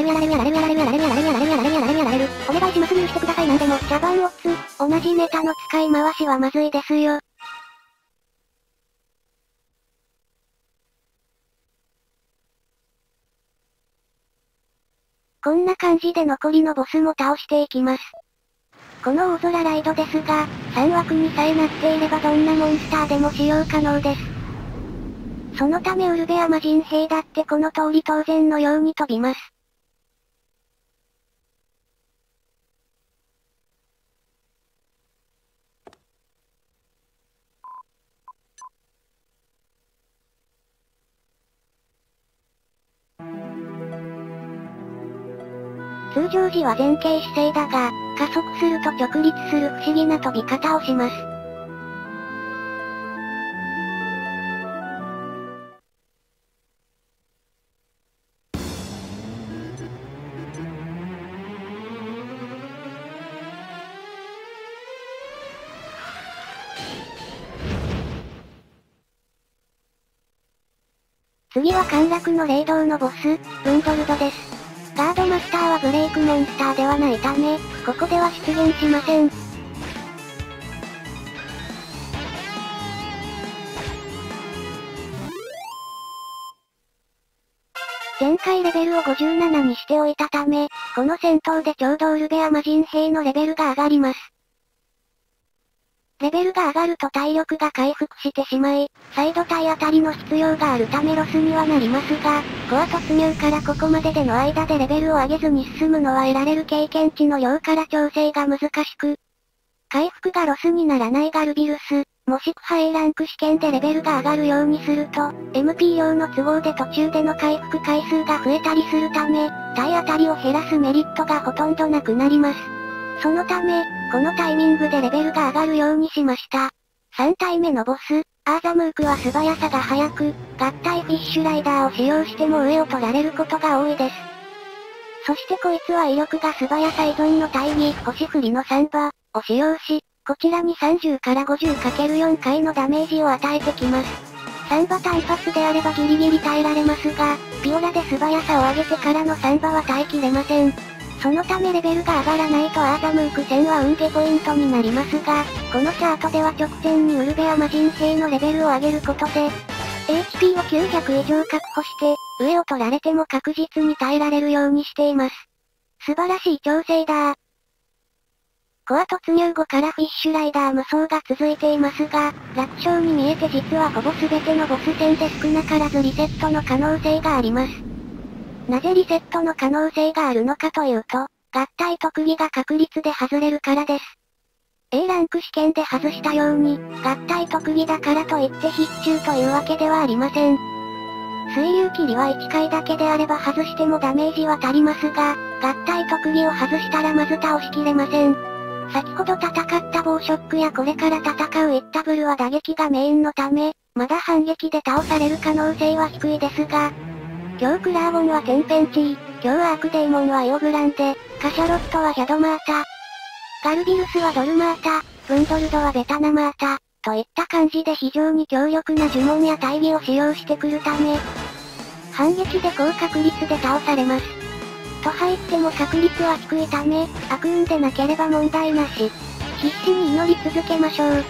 れるやられるやられるやられるやられるやられるやられるやられるやられるやられる。お願いします許してくださいなんでも。茶番を同じネタの使い回しはまずいですよ。こんな感じで残りのボスも倒していきます。この大空ライドですが、3枠にさえなっていればどんなモンスターでも使用可能です。そのためウルベア魔人兵だってこの通り当然のように飛びます。通常時は前傾姿勢だが、加速すると直立する不思議な飛び方をします。次は陥落の霊道のボス、ブンドルドです。ガードマスターはブレイクモンスターではないため、ここでは出現しません。前回レベルを57にしておいたため、この戦闘でちょうどウルベア魔人兵のレベルが上がります。レベルが上がると体力が回復してしまい、サイド体当たりの必要があるためロスにはなりますが、コア突入からここまででの間でレベルを上げずに進むのは得られる経験値の量から調整が難しく、回復がロスにならないガルビルス、もしくは A ランク試験でレベルが上がるようにすると、MP 用の都合で途中での回復回数が増えたりするため、体当たりを減らすメリットがほとんどなくなります。そのため、このタイミングでレベルが上がるようにしました。3体目のボス、アーザムークは素早さが速く、合体フィッシュライダーを使用しても上を取られることが多いです。そしてこいつは威力が素早さ依存の大義、星降りのサンバを使用し、こちらに30から 50×4 回のダメージを与えてきます。 3馬単発であればギリギリ耐えられますが、ピオラで素早さを上げてからの3馬は耐えきれません。そのためレベルが上がらないとアーザムーク戦は運ゲポイントになりますが、このチャートでは直線にウルベア魔人兵のレベルを上げることで、HP を900以上確保して、上を取られても確実に耐えられるようにしています。素晴らしい調整だ。コア突入後からフィッシュライダー無双が続いていますが、楽勝に見えて実はほぼ全てのボス戦で少なからずリセットの可能性があります。なぜリセットの可能性があるのかというと、合体特技が確率で外れるからです。A ランク試験で外したように、合体特技だからといって必中というわけではありません。水流切りは1回だけであれば外してもダメージは足りますが、合体特技を外したらまず倒しきれません。先ほど戦ったボーショックやこれから戦うイッタブルは打撃がメインのため、まだ反撃で倒される可能性は低いですが、今日クラーゴンはテンペンチー、今日アークデイモンはイオグランデ、カシャロットはヒャドマータ、ガルビルスはドルマータ、ブンドルドはベタナマータ、といった感じで非常に強力な呪文や大義を使用してくるため、反撃で高確率で倒されます。と入っても確率は低いため、悪運でなければ問題なし。必死に祈り続けましょう。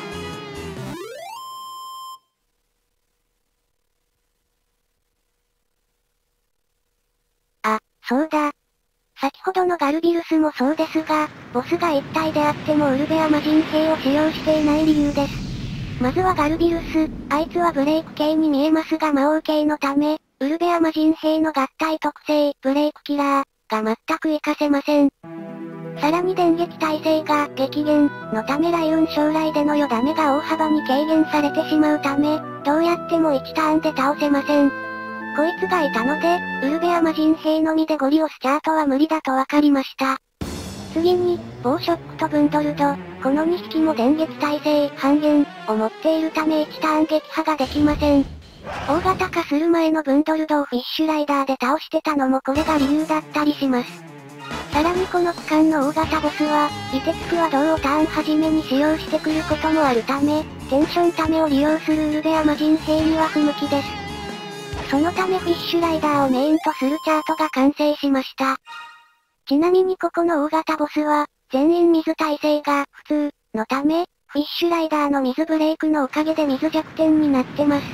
あ、そうだ。先ほどのガルビルスもそうですが、ボスが1体であってもウルベア魔人兵を使用していない理由です。まずはガルビルス、あいつはブレイク系に見えますが魔王系のため、ウルベア魔人兵の合体特性、ブレイクキラー、が全く活かせません。さらに電撃耐性が激減のため雷雲将来での余ダメが大幅に軽減されてしまうため、どうやっても1ターンで倒せません。こいつがいたので、ウルベア魔人兵のみでゴリ押すチャートは無理だと分かりました。次に、ボーショックとブンドルド、この2匹も電撃耐性半減を持っているため1ターン撃破ができません。大型化する前のブンドルドをフィッシュライダーで倒してたのもこれが理由だったりします。さらにこの区間の大型ボスは、イテツクは銅をターン初めに使用してくることもあるため、テンションためを利用するウルベア魔人兵には不向きです。そのためフィッシュライダーをメインとするチャートが完成しました。ちなみにここの大型ボスは、全員水耐性が普通のため、フィッシュライダーの水ブレイクのおかげで水弱点になってます。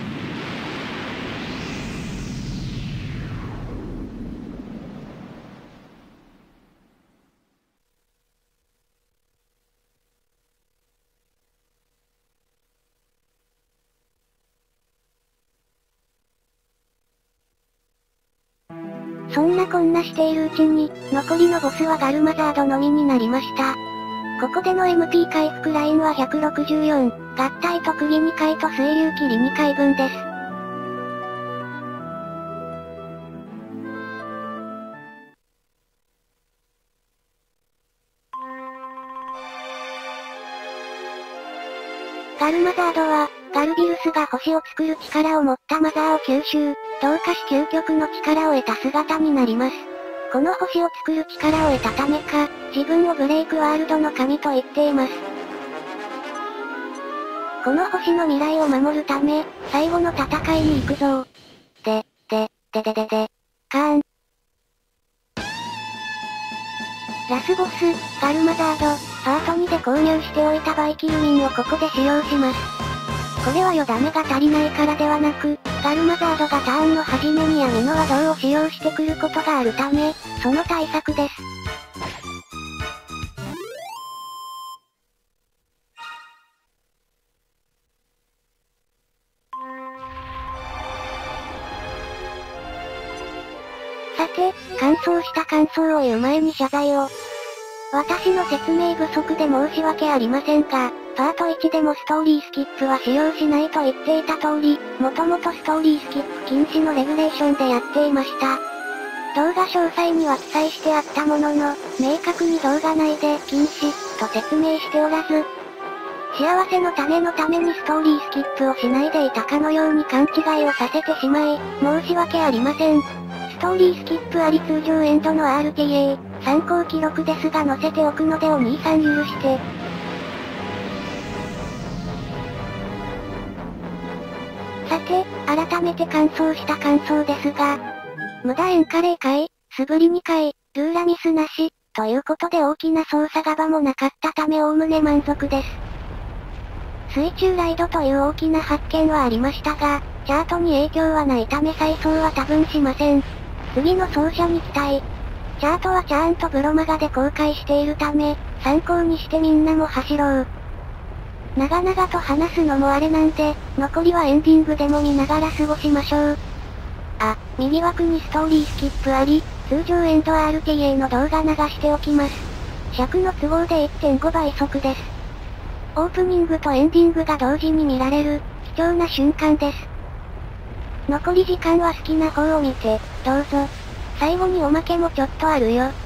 そんなこんなしているうちに、残りのボスはガルマザードのみになりました。ここでの MP 回復ラインは164、合体特技2回と水流切り2回分です。ガルマザードは、ガルビルスが星を作る力を持ったマザーを吸収、同化し究極の力を得た姿になります。この星を作る力を得たためか、自分をブレイクワールドの神と言っています。この星の未来を守るため、最後の戦いに行くぞ。で、カーン。ラスボス、ガルマザード、パート2で購入しておいたバイキルミンをここで使用します。これは余ダメが足りないからではなく、ガルマザードがターンの初めに闇の和道を使用してくることがあるため、その対策です。さて、完走した感想を言う前に謝罪を。私の説明不足で申し訳ありませんが、パート1でもストーリースキップは使用しないと言っていた通り、もともとストーリースキップ禁止のレギュレーションでやっていました。動画詳細には記載してあったものの、明確に動画内で禁止と説明しておらず、幸せの種のためにストーリースキップをしないでいたかのように勘違いをさせてしまい、申し訳ありません。ストーリースキップあり通常エンドの RTA、参考記録ですが載せておくのでお兄さん許して。 さて、改めて感想した感想ですが、無駄塩カレー回、素振り2回、ルーラミスなし、ということで大きな操作側もなかったため概ね満足です。水中ライドという大きな発見はありましたが、チャートに影響はないため再走は多分しません。次の走者に期待。チャートはちゃんとブロマガで公開しているため、参考にしてみんなも走ろう。長々と話すのもあれなんで、残りはエンディングでも見ながら過ごしましょう。あ、右枠にストーリースキップあり、通常エンド RTA の動画流しておきます。尺の都合で 1.5 倍速です。オープニングとエンディングが同時に見られる、貴重な瞬間です。残り時間は好きな方を見て、どうぞ。最後におまけもちょっとあるよ。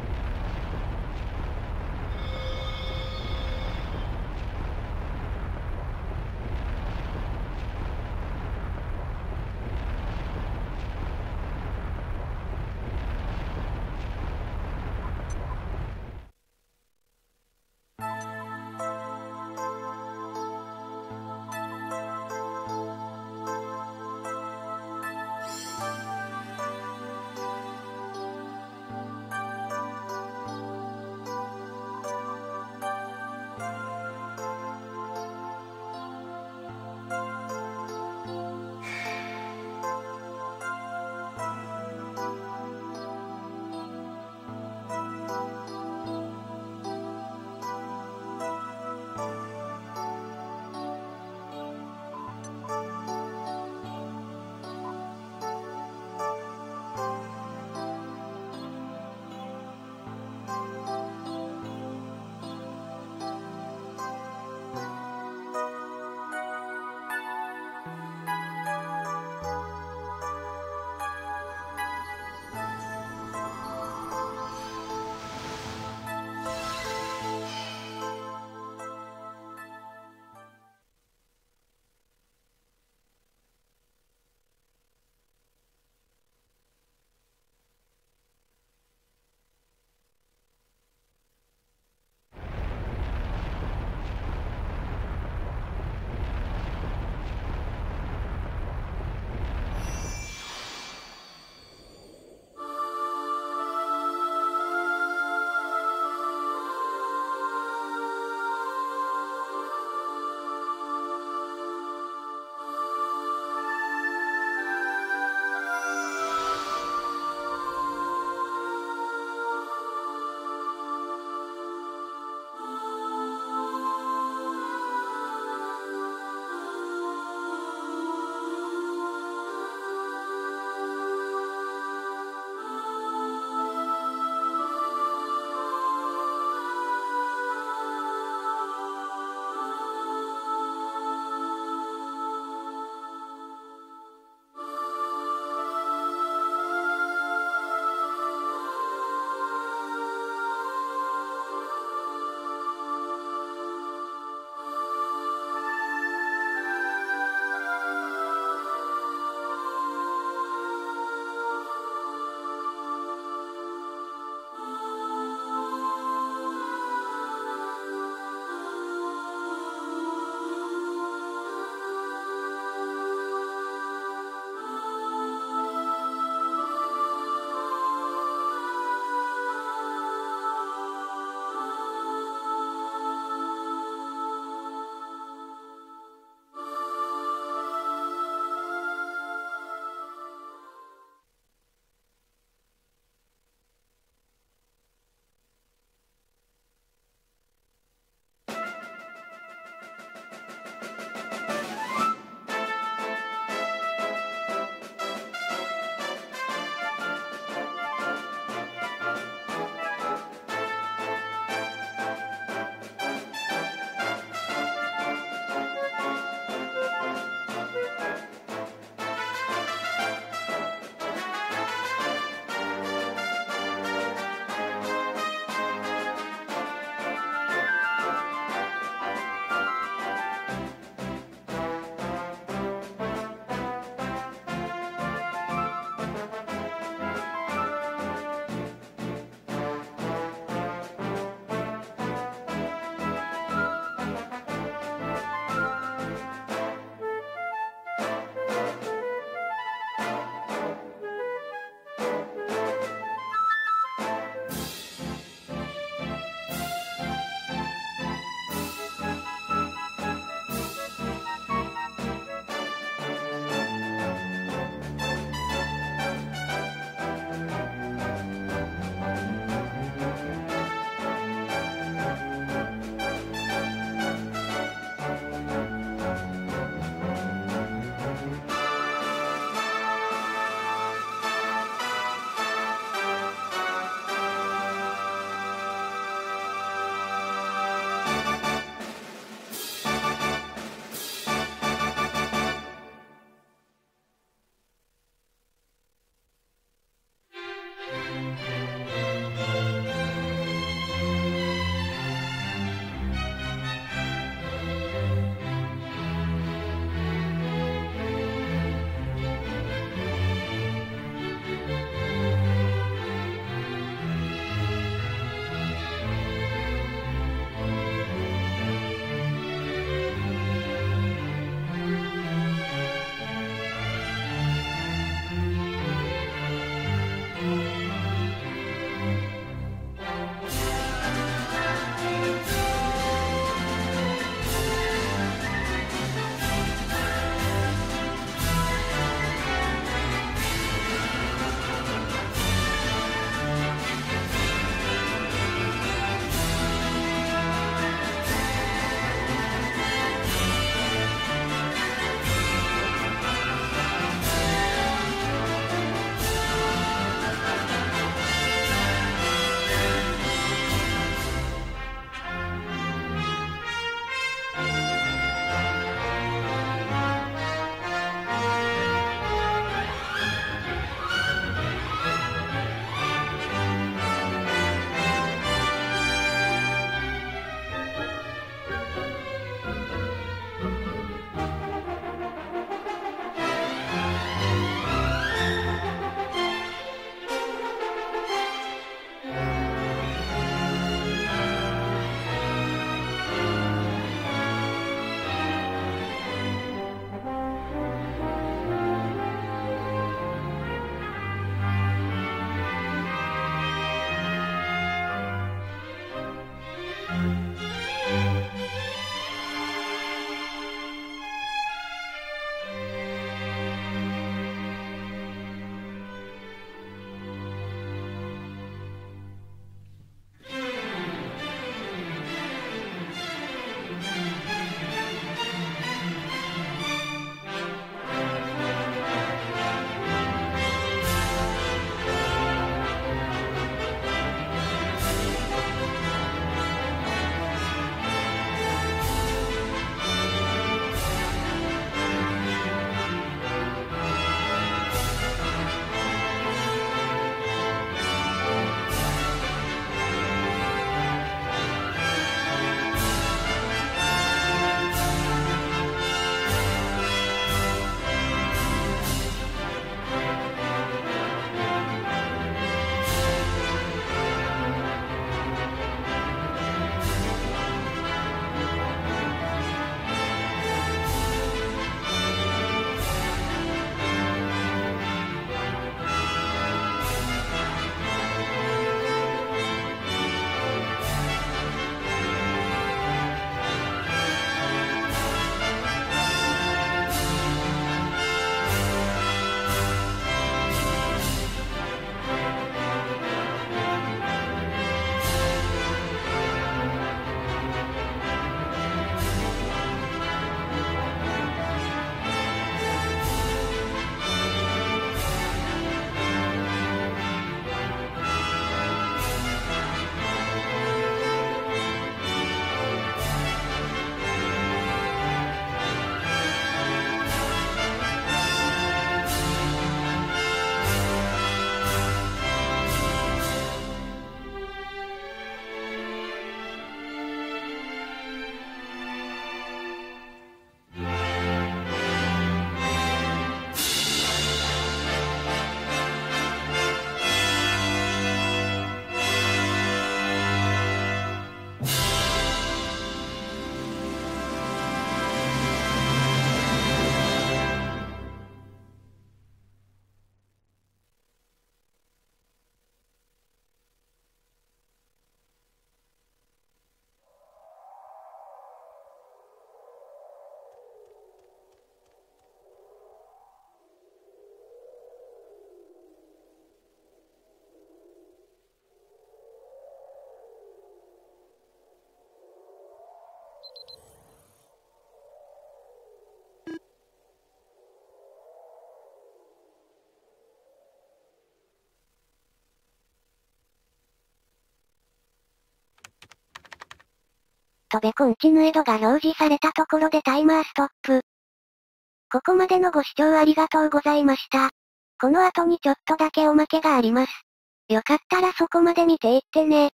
とべコンチヌエドが表示されたところでタイマーストップ。ここまでのご視聴ありがとうございました。この後にちょっとだけおまけがあります。よかったらそこまで見ていってね。